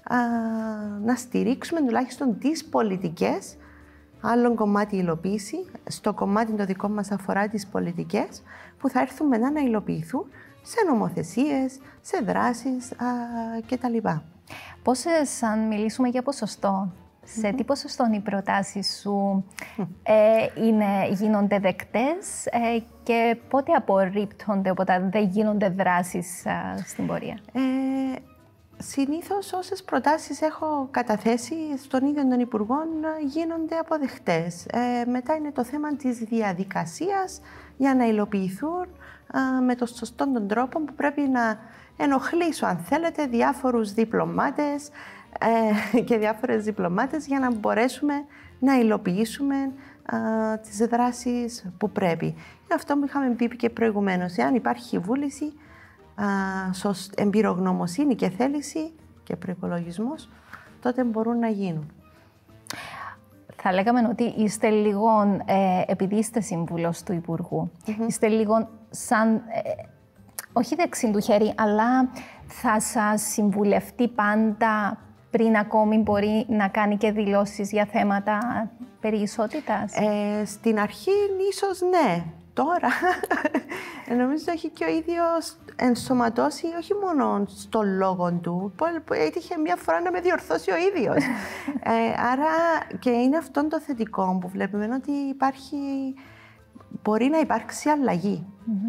να στηρίξουμε τουλάχιστον τις πολιτικές. Άλλον κομμάτι υλοποίηση, στο κομμάτι το δικό μας αφορά τις πολιτικές που θα έρθουν μετά να υλοποιηθούν σε νομοθεσίες, σε δράσεις κτλ. Πόσες, αν μιλήσουμε για ποσοστό, σε τι ποσοστό οι προτάσεις σου γίνονται δεκτές και πότε απορρίπτονται, οπότε δεν γίνονται δράσεις στην πορεία? Συνήθως όσες προτάσεις έχω καταθέσει στον ίδιο των Υπουργών γίνονται αποδεκτές. Μετά είναι το θέμα της διαδικασίας για να υλοποιηθούν με τον σωστό τον τρόπο που πρέπει να ενοχλήσω, αν θέλετε, διάφορους διπλωμάτες και διάφορες διπλωμάτες για να μπορέσουμε να υλοποιήσουμε τις δράσεις που πρέπει. Είναι αυτό που είχαμε πει και προηγουμένως. Εάν υπάρχει βούληση, εμπειρογνωμοσύνη και θέληση και προϋπολογισμός, τότε μπορούν να γίνουν. Θα λέγαμε ότι είστε λίγο, επειδή είστε σύμβουλος του Υπουργού, είστε λίγο σαν, όχι δεξί του χέρι, αλλά θα σας συμβουλευτεί πάντα πριν ακόμη μπορεί να κάνει και δηλώσεις για θέματα περί ισότητας? Στην αρχή ίσως ναι. Τώρα νομίζω έχει και ο ίδιος ενσωματώσει όχι μόνο στο λόγο του, που έτυχε μια φορά να με διορθώσει ο ίδιος. Άρα και είναι αυτό το θετικό που βλέπουμε, ότι μπορεί να υπάρξει αλλαγή.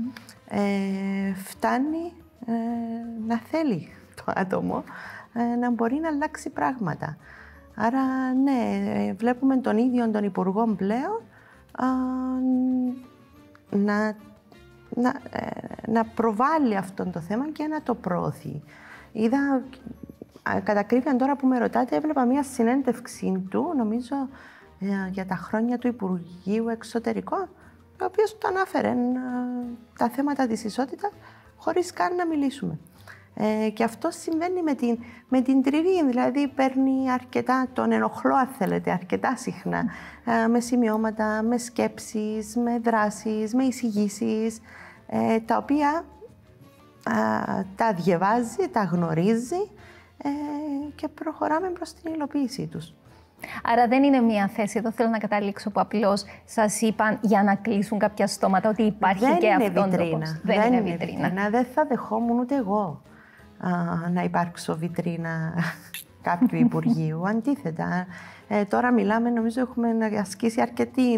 Φτάνει να θέλει το άτομο να μπορεί να αλλάξει πράγματα. Άρα ναι, βλέπουμε τον ίδιο τον Υπουργό πλέον να προβάλλει αυτό το θέμα και να το προωθεί. Είδα, κατά ακρίβεια τώρα που με ρωτάτε, έβλεπα μια συνέντευξη του, νομίζω για τα χρόνια του Υπουργείου Εξωτερικών, ο οποίος το ανάφερε τα θέματα της ισότητας χωρίς καν να μιλήσουμε. Και αυτό συμβαίνει με την τριβή, δηλαδή παίρνει αρκετά, τον ενοχλώ αν θέλετε, αρκετά συχνά, με σημειώματα, με σκέψεις, με δράσεις, με εισηγήσεις, τα οποία τα διαβάζει, τα γνωρίζει και προχωράμε προς την υλοποίησή τους. Άρα δεν είναι μια θέση, εδώ θέλω να καταλήξω, που απλώς σας είπαν για να κλείσουν κάποια στόματα ότι υπάρχει και αυτόν τον τρόπο. Δεν είναι βιτρίνα. Δεν θα δεχόμουν ούτε εγώ να υπάρξω βιτρίνα κάποιου Υπουργείου. Αντίθετα, τώρα μιλάμε, νομίζω έχουμε ασκήσει αρκετή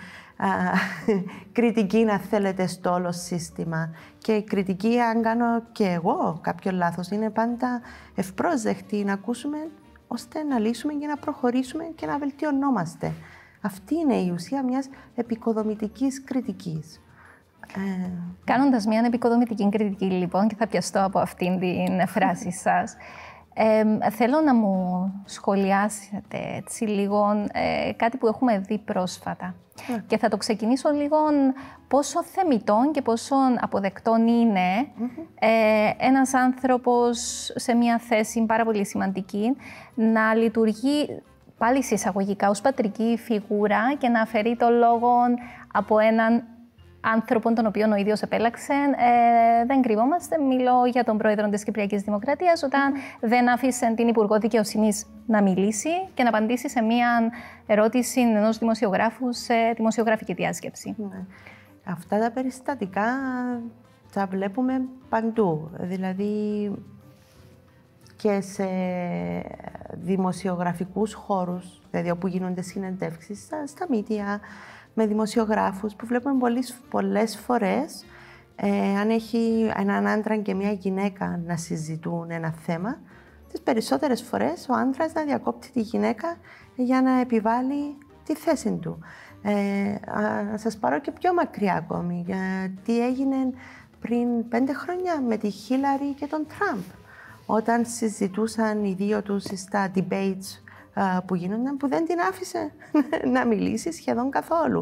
κριτική, να θέλετε, στο όλο σύστημα. Και η κριτική, αν κάνω και εγώ κάποιο λάθος, είναι πάντα ευπρόσδεκτη να ακούσουμε, ώστε να λύσουμε και να προχωρήσουμε και να βελτιωνόμαστε. Αυτή είναι η ουσία μιας επικοδομητικής κριτικής. Κάνοντας μια επικοδομητική κριτική, λοιπόν, και θα πιαστώ από αυτήν την φράση σας, θέλω να μου σχολιάσετε έτσι λίγο κάτι που έχουμε δει πρόσφατα. Και θα το ξεκινήσω λίγο πόσο θεμιτόν και πόσο αποδεκτόν είναι ένας άνθρωπος σε μια θέση πάρα πολύ σημαντική να λειτουργεί πάλι εισαγωγικά ως πατρική φιγούρα και να αφαιρεί το λόγο από έναν άνθρωπον τον οποίο ο ίδιος επέλεξε. Δεν κρυβόμαστε. Μιλώ για τον πρόεδρο της Κυπριακής Δημοκρατίας, όταν δεν άφησε την Υπουργό Δικαιοσύνης να μιλήσει και να απαντήσει σε μία ερώτηση ενός δημοσιογράφου σε δημοσιογραφική διάσκεψη. Αυτά τα περιστατικά τα βλέπουμε παντού. Δηλαδή και σε δημοσιογραφικούς χώρους, δηλαδή όπου γίνονται συνεντεύξεις στα μίδια, με δημοσιογράφους, που βλέπουμε πολλές φορές, αν έχει έναν άντρα και μια γυναίκα να συζητούν ένα θέμα, τις περισσότερες φορές ο άντρας να διακόπτει τη γυναίκα για να επιβάλλει τη θέση του. Να σας πάρω και πιο μακριά ακόμη, τι έγινε πριν 5 χρόνια με τη Χίλαρη και τον Τραμπ, όταν συζητούσαν οι δύο τους στα debates που γίνονταν, που δεν την άφησε να μιλήσει σχεδόν καθόλου.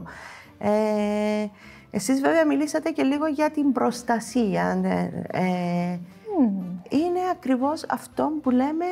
Εσείς βέβαια μιλήσατε και λίγο για την προστασία. Είναι ακριβώς αυτό που λέμε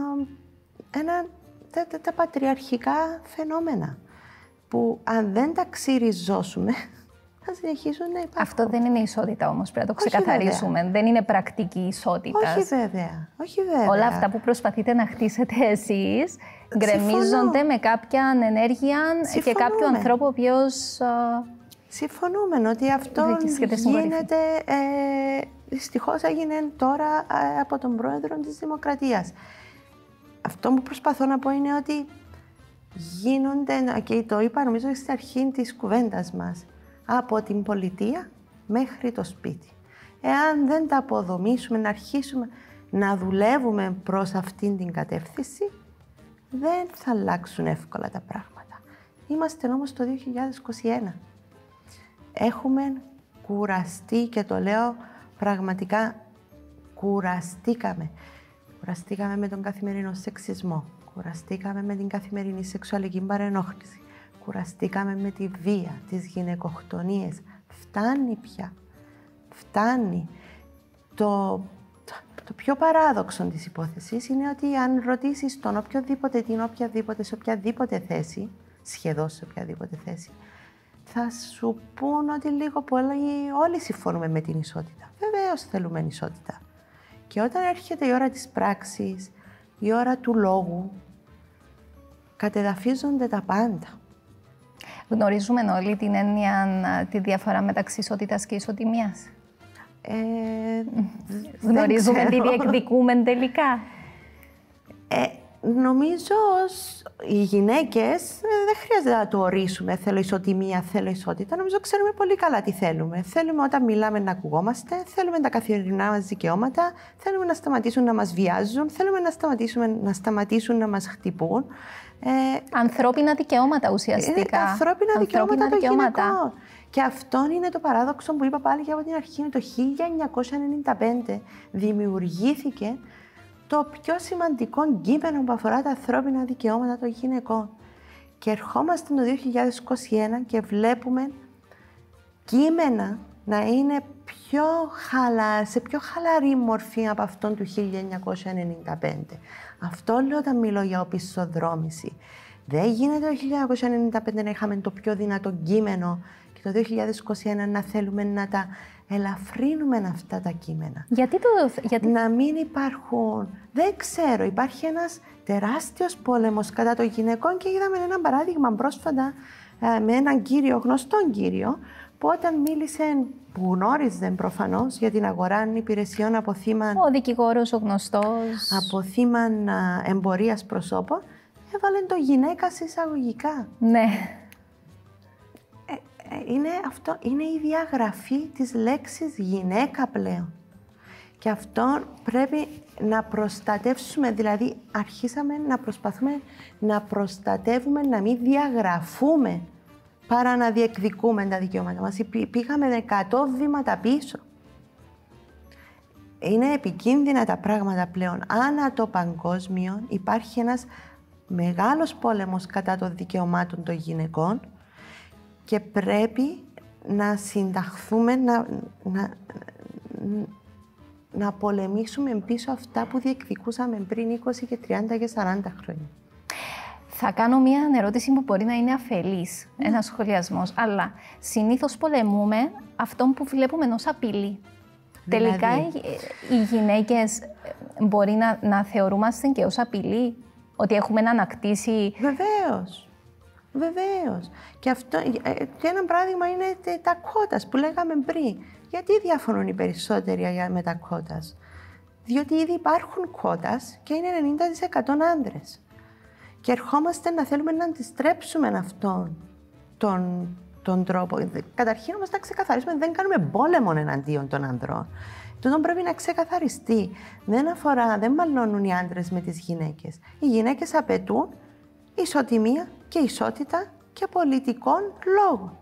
τα πατριαρχικά φαινόμενα, που αν δεν τα ξυριζώσουμε, θα συνεχίσουν να υπάρχουν. Αυτό δεν είναι ισότητα όμως, πρέπει να το ξεκαθαρίσουμε. Βέβαια. Δεν είναι πρακτική ισότητα. Όχι βέβαια. Όλα αυτά που προσπαθείτε να χτίσετε εσείς γκρεμίζονται με κάποια ενέργεια και κάποιο ανθρώπου ο οποίος... Συμφωνούμε ότι αυτό γίνεται, δυστυχώς έγινε τώρα από τον πρόεδρο της Δημοκρατίας. Αυτό που προσπαθώ να πω είναι ότι γίνονται, και το είπα νομίζω στην αρχή της κουβέντας μας, από την πολιτεία μέχρι το σπίτι. Εάν δεν τα αποδομήσουμε, να αρχίσουμε να δουλεύουμε προς αυτήν την κατεύθυνση, δεν θα αλλάξουν εύκολα τα πράγματα. Είμαστε όμως το 2021. Έχουμε κουραστεί και το λέω πραγματικά, κουραστήκαμε. Κουραστήκαμε με τον καθημερινό σεξισμό. Κουραστήκαμε με την καθημερινή σεξουαλική παρενόχληση. Κουραστήκαμε με τη βία, τις γυναικοκτονίες. Φτάνει πια. Φτάνει. Το πιο παράδοξο της υπόθεσης είναι ότι αν ρωτήσεις τον οποιοδήποτε, την οποιαδήποτε, σε οποιαδήποτε θέση, σχεδόν σε οποιαδήποτε θέση, θα σου πούν ότι λίγο πολύ όλοι συμφωνούμε με την ισότητα. Βεβαίως θέλουμε ισότητα. Και όταν έρχεται η ώρα της πράξης, η ώρα του λόγου, κατεδαφίζονται τα πάντα. Γνωρίζουμε όλοι την έννοια, τη διαφορά μεταξύ ισότητας και ισοτιμίας. Γνωρίζουμε τι διεκδικούμε τελικά. Νομίζω οι γυναίκες δεν χρειάζεται να το ορίσουμε. Θέλω ισοτιμία, θέλω ισότητα. Νομίζω ξέρουμε πολύ καλά τι θέλουμε. Θέλουμε όταν μιλάμε να ακουγόμαστε, θέλουμε τα καθημερινά μας δικαιώματα, θέλουμε να σταματήσουν να μας βιάζουν, θέλουμε να σταματήσουν να μας χτυπούν. Ανθρώπινα δικαιώματα ουσιαστικά. Ανθρώπινα δικαιώματα των γυναικών. Και αυτό είναι το παράδοξο που είπα πάλι και από την αρχή. Το 1995 δημιουργήθηκε το πιο σημαντικό κείμενο που αφορά τα ανθρώπινα δικαιώματα των γυναικών. Και ερχόμαστε το 2021 και βλέπουμε κείμενα να είναι σε πιο χαλαρή μορφή από αυτόν του 1995. Αυτό λέω όταν μιλώ για οπισθοδρόμηση. Δεν γίνεται το 1995 να είχαμε το πιο δυνατό κείμενο και το 2021 να θέλουμε να τα ελαφρύνουμε αυτά τα κείμενα. Γιατί... Να μην υπάρχουν... Δεν ξέρω, υπάρχει ένας τεράστιος πόλεμος κατά των γυναικών και είδαμε ένα παράδειγμα πρόσφατα με έναν κύριο, γνωστόν κύριο, που όταν μίλησε, που γνώριζε προφανώς για την αγορά υπηρεσιών από θύμα... Ο δικηγόρος, ο γνωστός... Από θύμα εμπορίας προσώπων, έβαλε το γυναίκα σε εισαγωγικά. Ναι. Είναι η διαγραφή της λέξης γυναίκα πλέον. Και αυτό πρέπει να προστατεύσουμε, δηλαδή αρχίσαμε να προσπαθούμε να προστατεύουμε, να μην διαγραφούμε παρά να διεκδικούμε τα δικαιώματα μας. Πήγαμε 100 βήματα πίσω. Είναι επικίνδυνα τα πράγματα πλέον. Ανά το παγκόσμιο υπάρχει ένας μεγάλος πόλεμος κατά των δικαιωμάτων των γυναικών και πρέπει να συνταχθούμε, να πολεμήσουμε πίσω αυτά που διεκδικούσαμε πριν 20 και 30 και 40 χρόνια. Θα κάνω μια ερώτηση που μπορεί να είναι αφελής, ένας σχολιασμός, αλλά συνήθως πολεμούμε αυτόν που βλέπουμε ως απειλή. Δηλαδή... Τελικά οι γυναίκες μπορεί να θεωρούμαστε και ως απειλή, ότι έχουμε να ανακτήσει... Βεβαίως. Βεβαίως. Και ένα παράδειγμα είναι τα κότας που λέγαμε πριν. Γιατί διαφωνούν οι περισσότεροι με τα κότας? Διότι ήδη υπάρχουν κότας και είναι 90% άντρες. Και ερχόμαστε να θέλουμε να αντιστρέψουμε αυτόν τον τρόπο. Καταρχήν όμως να ξεκαθαρίσουμε, δεν κάνουμε πόλεμο εναντίον των ανδρών. Τούτο πρέπει να ξεκαθαριστεί. Δεν μαλώνουν οι άντρες με τις γυναίκες. Οι γυναίκες απαιτούν ισοτιμία και ισότητα και πολιτικών λόγων.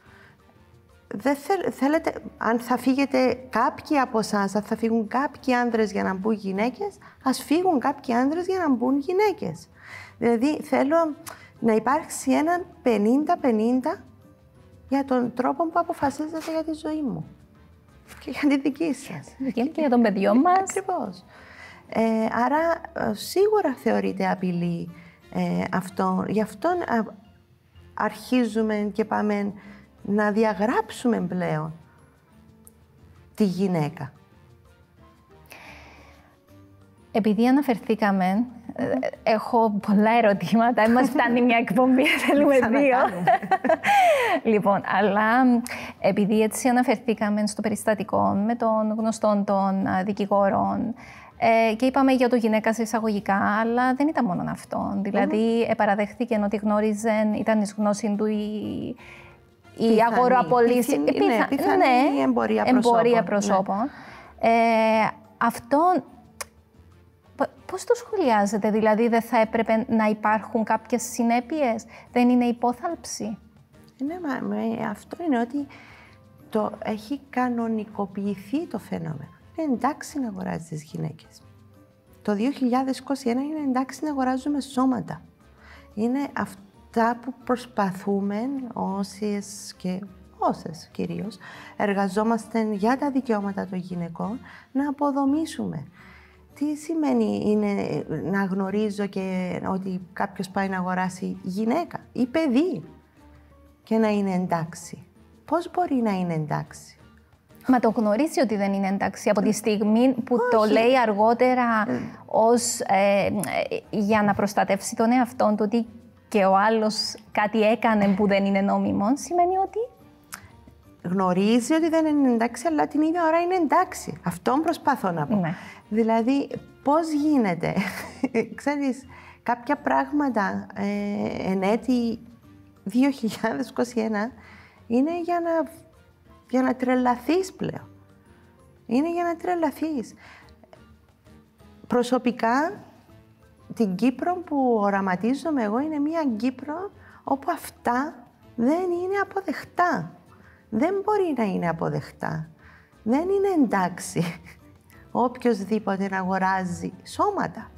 Θέλετε, αν θα φύγετε κάποιοι από εσάς, αν θα φύγουν κάποιοι άνδρες για να μπουν γυναίκες, ας φύγουν κάποιοι άνδρες για να μπουν γυναίκες. Δηλαδή θέλω να υπάρξει έναν 50-50 για τον τρόπο που αποφασίζετε για τη ζωή μου και για τη δική σας. Και για των παιδιών μας. Ακριβώς. Άρα σίγουρα θεωρείται απειλή αυτό. Γι' αυτό αρχίζουμε και πάμε να διαγράψουμε πλέον τη γυναίκα. Επειδή αναφερθήκαμε, έχω πολλά ερωτήματα. Μας φτάνει μια εκπομπή, θέλουμε δύο. Λοιπόν, αλλά επειδή έτσι αναφερθήκαμε στο περιστατικό με τον γνωστό των δικηγόρων, Και είπαμε για το γυναίκα σε εισαγωγικά, αλλά δεν ήταν μόνο αυτό. Δηλαδή, παραδέχτηκε ότι γνώριζε, ήταν εις γνώση του η αγοροαπολύση. Πιθανή εμπορία προσώπων. Αυτό πώς το σχολιάζετε, δηλαδή δεν θα έπρεπε να υπάρχουν κάποιες συνέπειες, δεν είναι υπόθαλψη? Ναι, αυτό είναι ότι έχει κανονικοποιηθεί το φαινόμενο. Είναι εντάξει να αγοράζει τις γυναίκες. Το 2021 είναι εντάξει να αγοράζουμε σώματα. Είναι αυτά που προσπαθούμε όσες κυρίως εργαζόμαστε για τα δικαιώματα των γυναικών να αποδομήσουμε. Τι σημαίνει είναι να γνωρίζω και ότι κάποιος πάει να αγοράσει γυναίκα ή παιδί και να είναι εντάξει? Πώς μπορεί να είναι εντάξει? Μα το γνωρίζει ότι δεν είναι εντάξει από τη στιγμή που το λέει αργότερα για να προστατεύσει τον εαυτόν του, ότι και ο άλλος κάτι έκανε που δεν είναι νόμιμο, σημαίνει ότι γνωρίζει ότι δεν είναι εντάξει, αλλά την ίδια ώρα είναι εντάξει. Αυτόν προσπαθώ να πω. Ναι. Δηλαδή, πώς γίνεται, ξέρεις, κάποια πράγματα εν έτη 2021 είναι για να τρελαθείς πλέον. Είναι για να τρελαθείς. Προσωπικά, την Κύπρο που οραματίζομαι εγώ είναι μια Κύπρο όπου αυτά δεν είναι αποδεκτά. Δεν μπορεί να είναι αποδεκτά. Δεν είναι εντάξει οποιοσδήποτε να αγοράζει σώματα.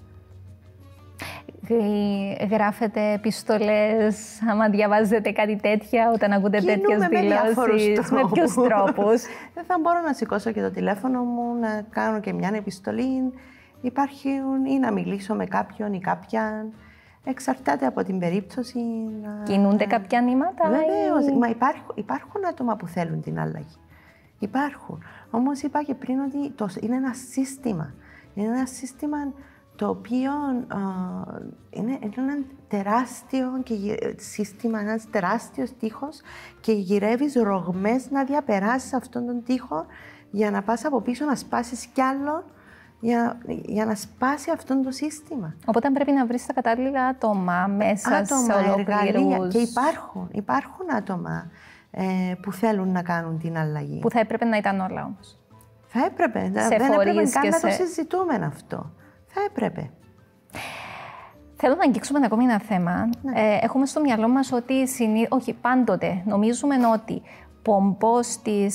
Γράφετε επιστολές, άμα διαβάζετε κάτι τέτοια, όταν ακούτε τέτοιες δηλώσεις, με ποιους τρόπους? Δεν θα μπορώ να σηκώσω και το τηλέφωνο μου, να κάνω και μια επιστολή. Υπάρχουν ή να μιλήσω με κάποιον ή κάποιαν. Εξαρτάται από την περίπτωση. Κινούνται κάποια νήματα? Βεβαίως. Μα υπάρχουν άτομα που θέλουν την αλλαγή. Υπάρχουν. Όμως είπα και πριν ότι είναι ένα σύστημα. Είναι ένα σύστημα το οποίο είναι ένα τεράστιο σύστημα, ένας τεράστιος τείχος και γυρεύεις ρογμές να διαπεράσεις αυτόν τον τείχο για να πας από πίσω να σπάσεις κι άλλο, για να σπάσει αυτό το σύστημα. Οπότε πρέπει να βρεις τα κατάλληλα άτομα μέσα σε ολόκληρους. Και υπάρχουν άτομα που θέλουν να κάνουν την αλλαγή. Που θα έπρεπε να ήταν όλα όμως. Θα έπρεπε. Δεν έπρεπε καν να το συζητούμε αυτό. Θα έπρεπε. Θέλω να αγγίξουμε ακόμη ένα θέμα. Ναι. Έχουμε στο μυαλό μας ότι όχι πάντοτε νομίζουμε ότι πομπός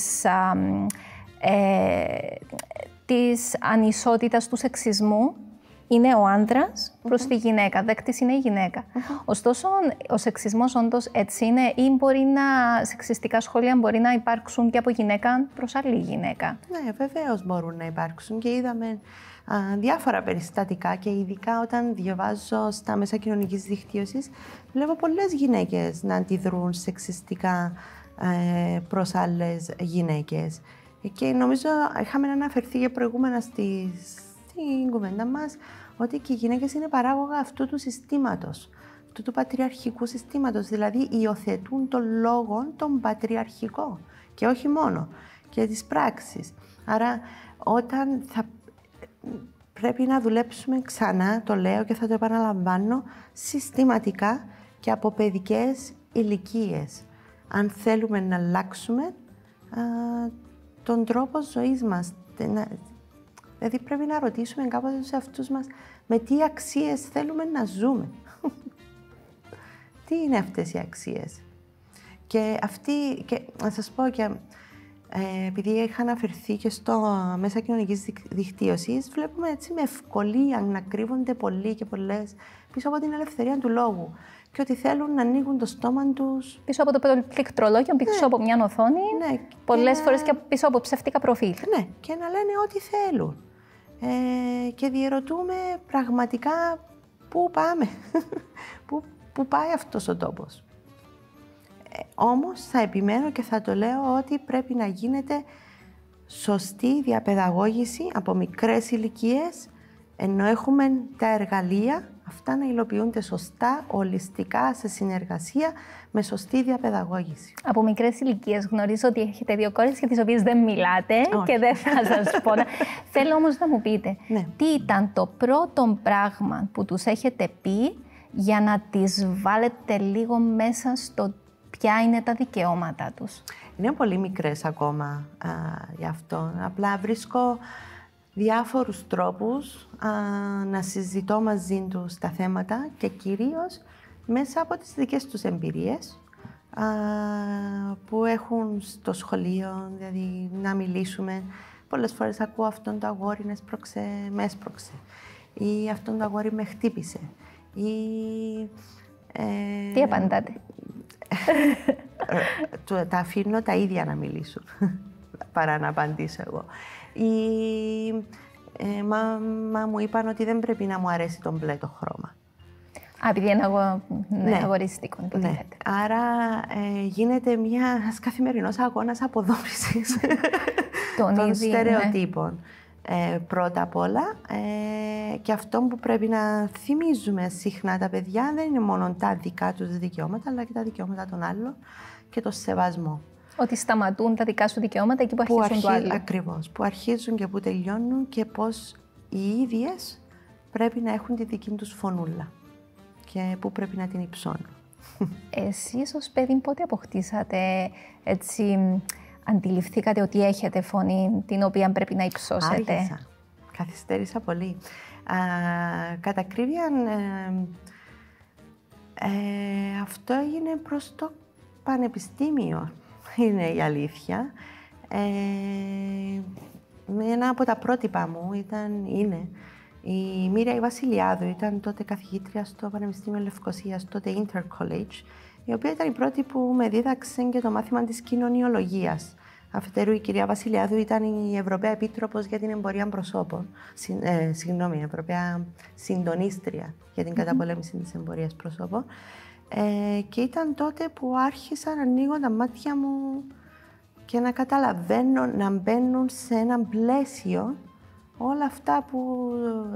της ανισότητας του σεξισμού είναι ο άντρας προς τη γυναίκα, δέκτης είναι η γυναίκα. Ωστόσο, ο σεξισμός όντως έτσι είναι ή σεξιστικά σχόλια μπορεί να υπάρξουν και από γυναίκα προς άλλη γυναίκα? Ναι, βεβαίως μπορούν να υπάρξουν και είδαμε διάφορα περιστατικά και ειδικά όταν διαβάζω στα μέσα κοινωνικής δικτύωσης βλέπω πολλές γυναίκες να αντιδρούν σεξιστικά προς άλλες γυναίκες. Και νομίζω είχαμε αναφερθεί και προηγούμενα στην κουβέντα μας ότι και οι γυναίκες είναι παράγωγα αυτού του συστήματος, αυτού του πατριαρχικού συστήματος. Δηλαδή υιοθετούν τον λόγο τον πατριαρχικό και όχι μόνο, και τις πράξεις. Άρα όταν πρέπει να δουλέψουμε ξανά, το λέω και θα το επαναλαμβάνω, συστηματικά και από παιδικές ηλικίες. Αν θέλουμε να αλλάξουμε τον τρόπο ζωής μας. Δηλαδή πρέπει να ρωτήσουμε κάποτε τους εαυτούς μας με τι αξίες θέλουμε να ζούμε. Τι είναι αυτές οι αξίες? Και να σας πω και επειδή είχα αναφερθεί και στο μέσα κοινωνικής δικτύωσης, βλέπουμε έτσι με ευκολία να κρύβονται πολλοί και πολλές πίσω από την ελευθερία του λόγου και ότι θέλουν να ανοίγουν το στόμα τους. Πίσω από το πληκτρολόγιο, πίσω από μια οθόνη, πολλές φορές και πίσω από ψεύτικα προφίλ. Ναι, και να λένε ό,τι θέλουν. Και διερωτούμε πραγματικά πού πάμε, πού πάει αυτός ο τόπος. Όμως θα επιμένω και θα το λέω ότι πρέπει να γίνεται σωστή διαπαιδαγώγηση από μικρές ηλικίες, ενώ έχουμε τα εργαλεία αυτά να υλοποιούνται σωστά, ολιστικά, σε συνεργασία, με σωστή διαπαιδαγώγηση. Από μικρές ηλικίες γνωρίζω ότι έχετε 2 κόρες για τις οποίες δεν μιλάτε. Όχι. Και δεν θα σας πω. Θέλω όμως να μου πείτε, Ναι. τι ήταν το πρώτο πράγμα που τους έχετε πει για να τις βάλετε λίγο μέσα στο ποια είναι τα δικαιώματα τους? Είναι πολύ μικρές ακόμα γι' αυτό. Απλά βρίσκω διάφορους τρόπους να συζητώ μαζί τους τα θέματα και κυρίως μέσα από τις δικές τους εμπειρίες που έχουν στο σχολείο, δηλαδή να μιλήσουμε. Πολλές φορές ακούω αυτόν το αγόρι με έσπρωξε ή αυτόν το αγόρι με χτύπησε. Τι απαντάτε? Τα αφήνω τα ίδια να μιλήσουν παρά να απαντήσω εγώ. Μα μου είπαν ότι δεν πρέπει να μου αρέσει το μπλε το χρώμα. Επειδή είναι αγοριστικό. Ναι. Άρα γίνεται ένας καθημερινός αγώνας αποδόμησης των στερεοτύπων. Πρώτα απ' όλα, και αυτό που πρέπει να θυμίζουμε συχνά τα παιδιά δεν είναι μόνο τα δικά τους δικαιώματα, αλλά και τα δικαιώματα των άλλων και το σεβασμό. Ότι σταματούν τα δικά σου δικαιώματα εκεί που αρχίζουν το άλλο. Ακριβώς, που αρχίζουν και που τελειώνουν και πώς οι ίδιες πρέπει να έχουν τη δική τους φωνούλα και που πρέπει να την υψώνουν. Εσείς ως παιδί πότε αποκτήσατε, έτσι, αντιληφθήκατε ότι έχετε φωνή την οποία πρέπει να υψώσετε? Άργησα. Καθυστέρησα πολύ. Κατά ακρίβεια, αυτό έγινε προς το πανεπιστήμιο, είναι η αλήθεια. Ένα από τα πρότυπα μου είναι η Μύρια Βασιλιάδου, ήταν τότε καθηγήτρια στο Πανεπιστήμιο Λευκωσίας, τότε Intercollege, η οποία ήταν η πρώτη που με δίδαξε και το μάθημα της κοινωνιολογίας. Αφετέρου, η κυρία Βασιλιάδου ήταν η Ευρωπαία Επίτροπος για την Εμπορία Προσώπων. Ευρωπαία Συντονίστρια για την καταπολέμηση της εμπορίας προσώπων. Και ήταν τότε που άρχισα να ανοίγω τα μάτια μου και να καταλαβαίνω, να μπαίνουν σε ένα πλαίσιο όλα αυτά που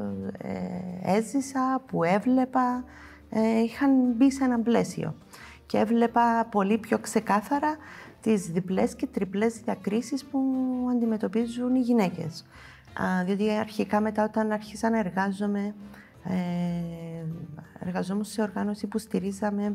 έζησα, που έβλεπα, είχαν μπει σε ένα πλαίσιο. Και έβλεπα πολύ πιο ξεκάθαρα τις διπλές και τριπλές διακρίσεις που αντιμετωπίζουν οι γυναίκες. Διότι αρχικά μετά όταν άρχισα να εργαζόμουν σε οργάνωση που στηρίζαμε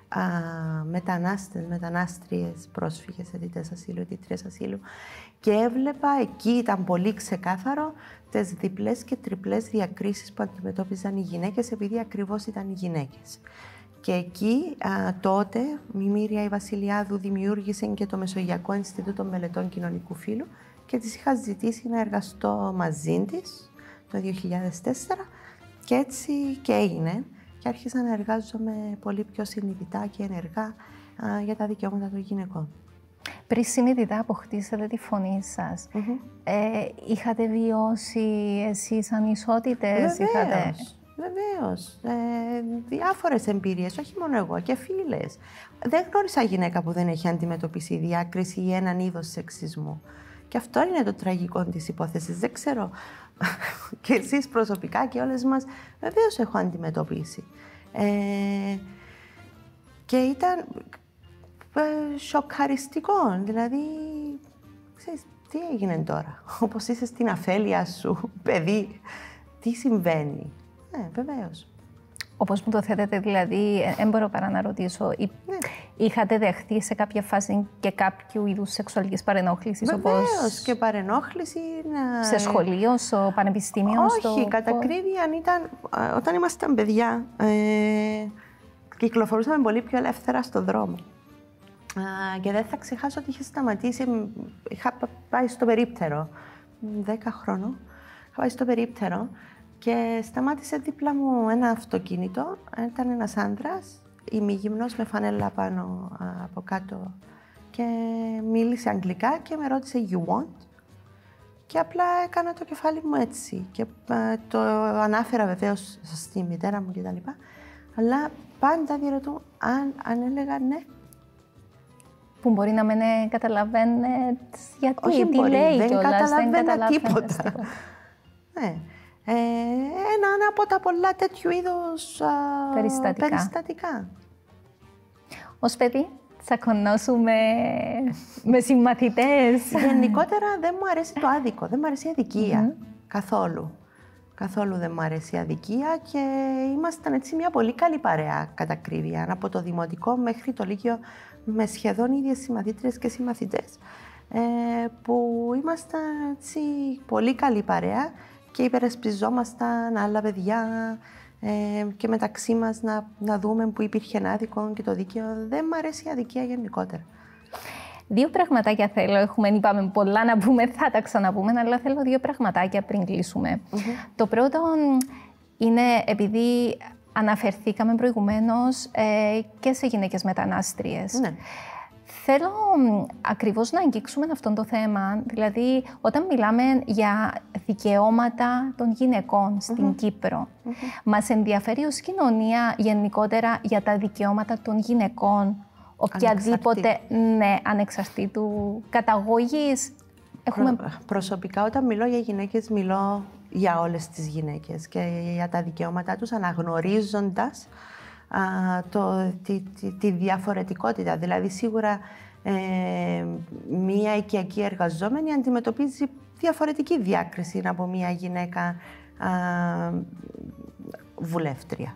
μετανάστριες, πρόσφυγες, αιτητές ασύλου, αιτήτριες ασύλου και έβλεπα, εκεί ήταν πολύ ξεκάθαρο, τις διπλές και τριπλές διακρίσεις που αντιμετώπιζαν οι γυναίκες επειδή ακριβώς ήταν οι γυναίκες. Και εκεί τότε η Μύρια Βασιλιάδου δημιούργησε και το Μεσογειακό Ινστιτούτο Μελετών Κοινωνικού Φύλου και της είχα ζητήσει να εργαστώ μαζί της το 2004 και έτσι και έγινε και άρχισα να εργάζομαι πολύ πιο συνειδητά και ενεργά για τα δικαιώματα των γυναικών. Πριν συνειδητά αποκτήσατε τη φωνή σας, είχατε βιώσει εσείς ανισότητες? Βεβαίως. Διάφορες εμπειρίες, όχι μόνο εγώ, και φίλες. Δεν γνώρισα γυναίκα που δεν έχει αντιμετωπίσει διάκριση ή έναν είδος σεξισμού. Και αυτό είναι το τραγικό της υπόθεσης. Δεν ξέρω, και εσείς προσωπικά και όλες μας, βεβαίως έχω αντιμετωπίσει. Και ήταν σοκαριστικό. Δηλαδή, ξέρεις, τι έγινε τώρα, όπως είσαι στην αφέλεια σου, παιδί, τι συμβαίνει. Ναι, βεβαίως. Όπως μου το θέτετε, δηλαδή, δεν μπορώ παρά να ρωτήσω, ναι. Είχατε δεχτεί σε κάποια φάση και κάποιου είδους σεξουαλικής παρενόχλησης? Βεβαίως, και παρενόχληση. Σε σχολείο, στο πανεπιστήμιο? Όχι, κατά ακρίβεια ήταν, όταν ήμασταν παιδιά, κυκλοφορούσαμε πολύ πιο ελεύθερα στον δρόμο. Και δεν θα ξεχάσω ότι είχε σταματήσει, είχα πάει στο περίπτερο, 10 χρόνων, είχα πάει στο περίπτερο και σταμάτησε δίπλα μου ένα αυτοκίνητο, ήταν ένας άντρας, ημιγυμνός με φανέλα πάνω από κάτω και μίλησε αγγλικά και με ρώτησε «You want?» και απλά έκανα το κεφάλι μου έτσι και το ανάφερα βεβαίως στη μητέρα μου κτλ. Αλλά πάντα διερωτώ αν έλεγα ναι. Που μπορεί να μην καταλαβαίνετε γιατί, όχι τι μπορεί, λέει δεν κιόλας, καταλαβαίνα τίποτα. Ναι. έναν από τα πολλά τέτοιου είδους περιστατικά. Ως παιδί, τσακωνώσου με συμμαθητές. Γενικότερα δεν μου αρέσει το άδικο, δεν μου αρέσει η αδικία. Καθόλου. Καθόλου δεν μου αρέσει η αδικία και ήμασταν έτσι μια πολύ καλή παρέα κατά ακρίβεια. Από το δημοτικό μέχρι το λύκειο με σχεδόν ίδιες συμμαθήτριες και συμμαθητές. Που ήμασταν έτσι πολύ καλή παρέα και υπερασπιζόμασταν άλλα παιδιά και μεταξύ μας να δούμε που υπήρχε ένα άδικο και το δίκαιο. Δεν μου αρέσει η αδικία γενικότερα. Δύο πραγματάκια θέλω. Είπαμε πολλά να πούμε, θα τα ξαναπούμε, αλλά θέλω δύο πραγματάκια πριν κλείσουμε. Το πρώτο είναι επειδή αναφερθήκαμε προηγουμένως και σε γυναίκες μετανάστριες. Ναι. Θέλω ακριβώς να αγγίξουμε αυτό το θέμα, δηλαδή όταν μιλάμε για δικαιώματα των γυναικών στην Κύπρο, μας ενδιαφέρει ως κοινωνία γενικότερα για τα δικαιώματα των γυναικών, οποιαδήποτε ανεξαρτήτου καταγωγής. Προσωπικά όταν μιλώ για γυναίκες, μιλώ για όλες τις γυναίκες και για τα δικαιώματά τους, αναγνωρίζοντας τη διαφορετικότητα. Δηλαδή, σίγουρα μία οικιακή εργαζόμενη αντιμετωπίζει διαφορετική διάκριση από μία γυναίκα βουλεύτρια.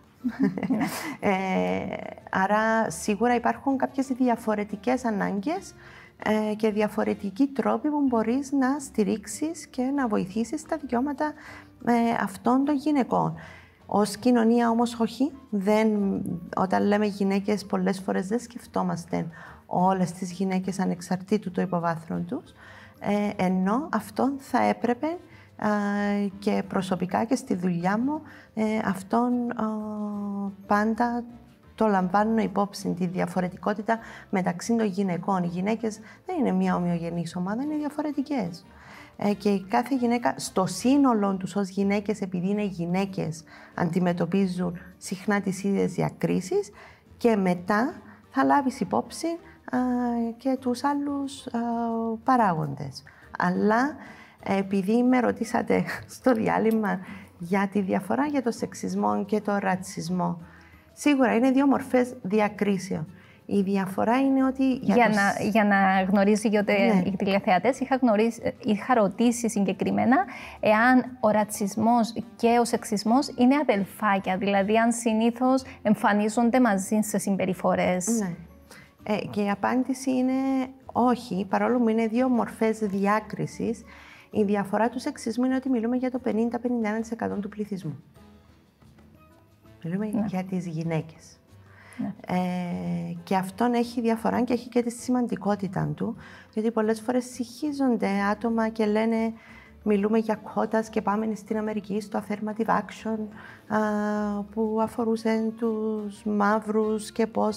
Άρα, σίγουρα υπάρχουν κάποιες διαφορετικές ανάγκες και διαφορετικοί τρόποι που μπορείς να στηρίξεις και να βοηθήσεις τα δικαιώματα αυτών των γυναικών. Ως κοινωνία όμως όχι, όταν λέμε γυναίκες πολλές φορές δεν σκεφτόμαστε όλες τις γυναίκες ανεξαρτήτου το υποβάθρον τους, ενώ αυτόν θα έπρεπε και προσωπικά και στη δουλειά μου αυτόν πάντα το λαμβάνω υπόψη, τη διαφορετικότητα μεταξύ των γυναικών. Οι γυναίκες δεν είναι μια ομοιογενής ομάδα, είναι διαφορετικές. Και κάθε γυναίκα στο σύνολο τους ως γυναίκες, επειδή είναι γυναίκες, αντιμετωπίζουν συχνά τις ίδιες διακρίσεις και μετά θα λάβεις υπόψη και τους άλλους παράγοντες. Αλλά επειδή με ρωτήσατε στο διάλειμμα για τη διαφορά για το σεξισμό και το ρατσισμό, σίγουρα είναι δύο μορφές διακρίσεων. Η διαφορά είναι ότι... Για να γνωρίζει οι τηλεθεατές, είχα ρωτήσει συγκεκριμένα εάν ο ρατσισμός και ο σεξισμός είναι αδελφάκια, δηλαδή αν συνήθως εμφανίζονται μαζί σε συμπεριφορές. Ναι. Και η απάντηση είναι όχι, παρόλο που είναι δύο μορφές διάκρισης. Η διαφορά του σεξισμού είναι ότι μιλούμε για το 50-51% του πληθυσμού. Μιλούμε για τις γυναίκες. Και αυτόν έχει διαφορά και έχει και τη σημαντικότητα του, γιατί πολλές φορές συγχύζονται άτομα και λένε μιλούμε για quotas και πάμε στην Αμερική στο affirmative action που αφορούσε τους μαύρους και πώς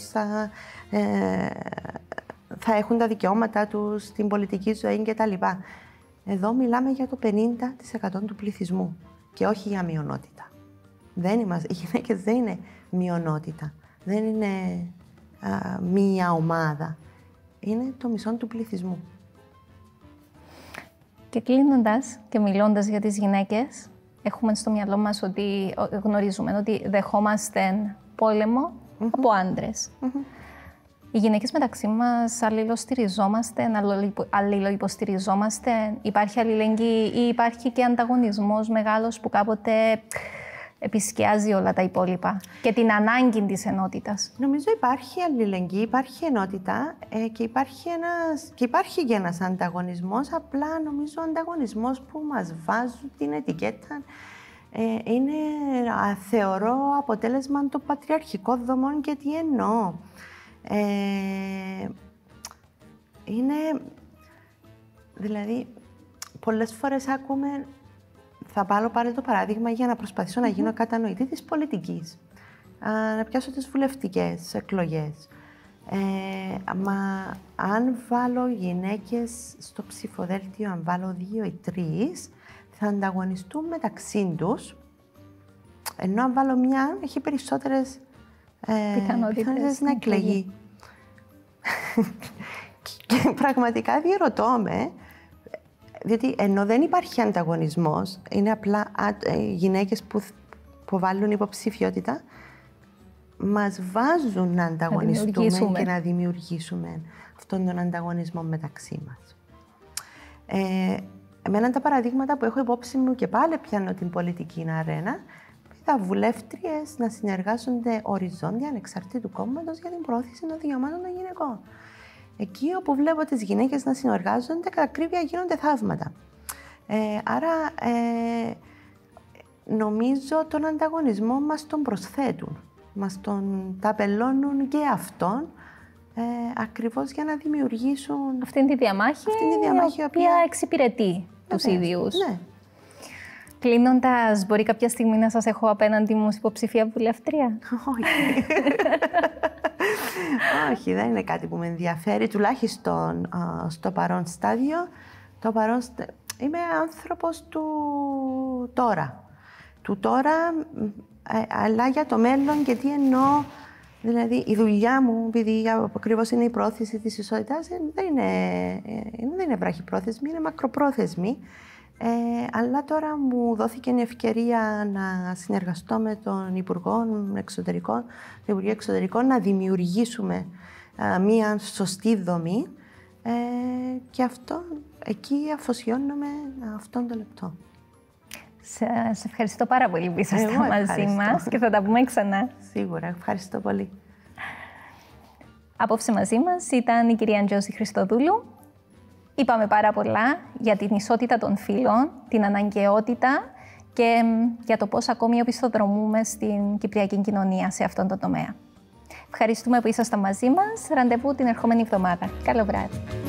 θα έχουν τα δικαιώματα τους στην πολιτική ζωή κτλ. Εδώ μιλάμε για το 50% του πληθυσμού και όχι για μειονότητα. Οι γυναίκες δεν είναι μειονότητα. Δεν είναι μία ομάδα. Είναι το μισό του πληθυσμού. Και κλείνοντας και μιλώντας για τις γυναίκες, έχουμε στο μυαλό μας ότι γνωρίζουμε ότι δεχόμαστε πόλεμο από άντρες. Οι γυναίκες μεταξύ μας αλληλοστηριζόμαστε, αλληλοϊποστηριζόμαστε, υπάρχει αλληλεγγύη ή υπάρχει και ανταγωνισμός μεγάλος που κάποτε επισκιάζει όλα τα υπόλοιπα και την ανάγκη της ενότητας? Νομίζω υπάρχει αλληλεγγύη, υπάρχει ενότητα και υπάρχει και ένας ανταγωνισμός. Απλά νομίζω ο ανταγωνισμός που μας βάζουν την ετικέτα είναι, θεωρώ, αποτέλεσμα των πατριαρχικών δομών. Και τι εννοώ? Δηλαδή, πολλές φορές ακούμε. Θα πάρω πάλι το παράδειγμα για να προσπαθήσω να γίνω κατανοητή της πολιτικής. Να πιάσω τις βουλευτικές εκλογές. Μα αν βάλω γυναίκες στο ψηφοδέλτιο, αν βάλω 2 ή 3, θα ανταγωνιστούν μεταξύ τους. Ενώ αν βάλω μια, έχει περισσότερες πιθανότητες να εκλεγεί. Και πραγματικά διερωτώ με, διότι ενώ δεν υπάρχει ανταγωνισμός, είναι απλά γυναίκες που υποβάλλουν υποψηφιότητα, μας βάζουν να ανταγωνιστούμε και να δημιουργήσουμε αυτόν τον ανταγωνισμό μεταξύ μας. Εμένα τα παραδείγματα που έχω υπόψη μου και πάλι πιάνω την πολιτική αρένα, είδα βουλεύτριες να συνεργάζονται οριζόντια ανεξαρτήτου κόμματος για την προώθηση των δικαιωμάτων των γυναικών. Εκεί όπου βλέπω τις γυναίκες να συνεργάζονται, κατά ακρίβεια γίνονται θαύματα. Άρα νομίζω τον ανταγωνισμό μας τον προσθέτουν, μας τον ταπελώνουν και αυτόν, ακριβώς για να δημιουργήσουν αυτή τη διαμάχη η οποία εξυπηρετεί τους ίδιους. Ναι. Κλείνοντας, μπορεί κάποια στιγμή να σας έχω απέναντι μου ως υποψηφία βουλευτρία? Όχι. Όχι, δεν είναι κάτι που με ενδιαφέρει, τουλάχιστον στο παρόν στάδιο. Είμαι άνθρωπος του τώρα. Του τώρα, αλλά για το μέλλον, και τι εννοώ. Δηλαδή, η δουλειά μου, επειδή ακριβώς είναι η πρόθεση της ισότητας, δεν είναι βραχυπρόθεσμη, είναι μακροπρόθεσμη. Αλλά τώρα μου δόθηκε η ευκαιρία να συνεργαστώ με τον Υπουργό Εξωτερικών, να δημιουργήσουμε μία σωστή δομή, και αυτό, εκεί αφοσιώνομαι αυτόν τον λεπτό. Σας ευχαριστώ πάρα πολύ που ήσασταν μαζί μας και θα τα πούμε ξανά. Σίγουρα, ευχαριστώ πολύ. Απόψε μαζί μας ήταν η κυρία Αντζώση Χριστοδούλου. Είπαμε πάρα πολλά για την ισότητα των φύλων, την αναγκαιότητα και για το πώς ακόμη οπισθοδρομούμε στην κυπριακή κοινωνία σε αυτόν τον τομέα. Ευχαριστούμε που ήσασταν μαζί μας. Ραντεβού την ερχόμενη εβδομάδα. Καλό βράδυ.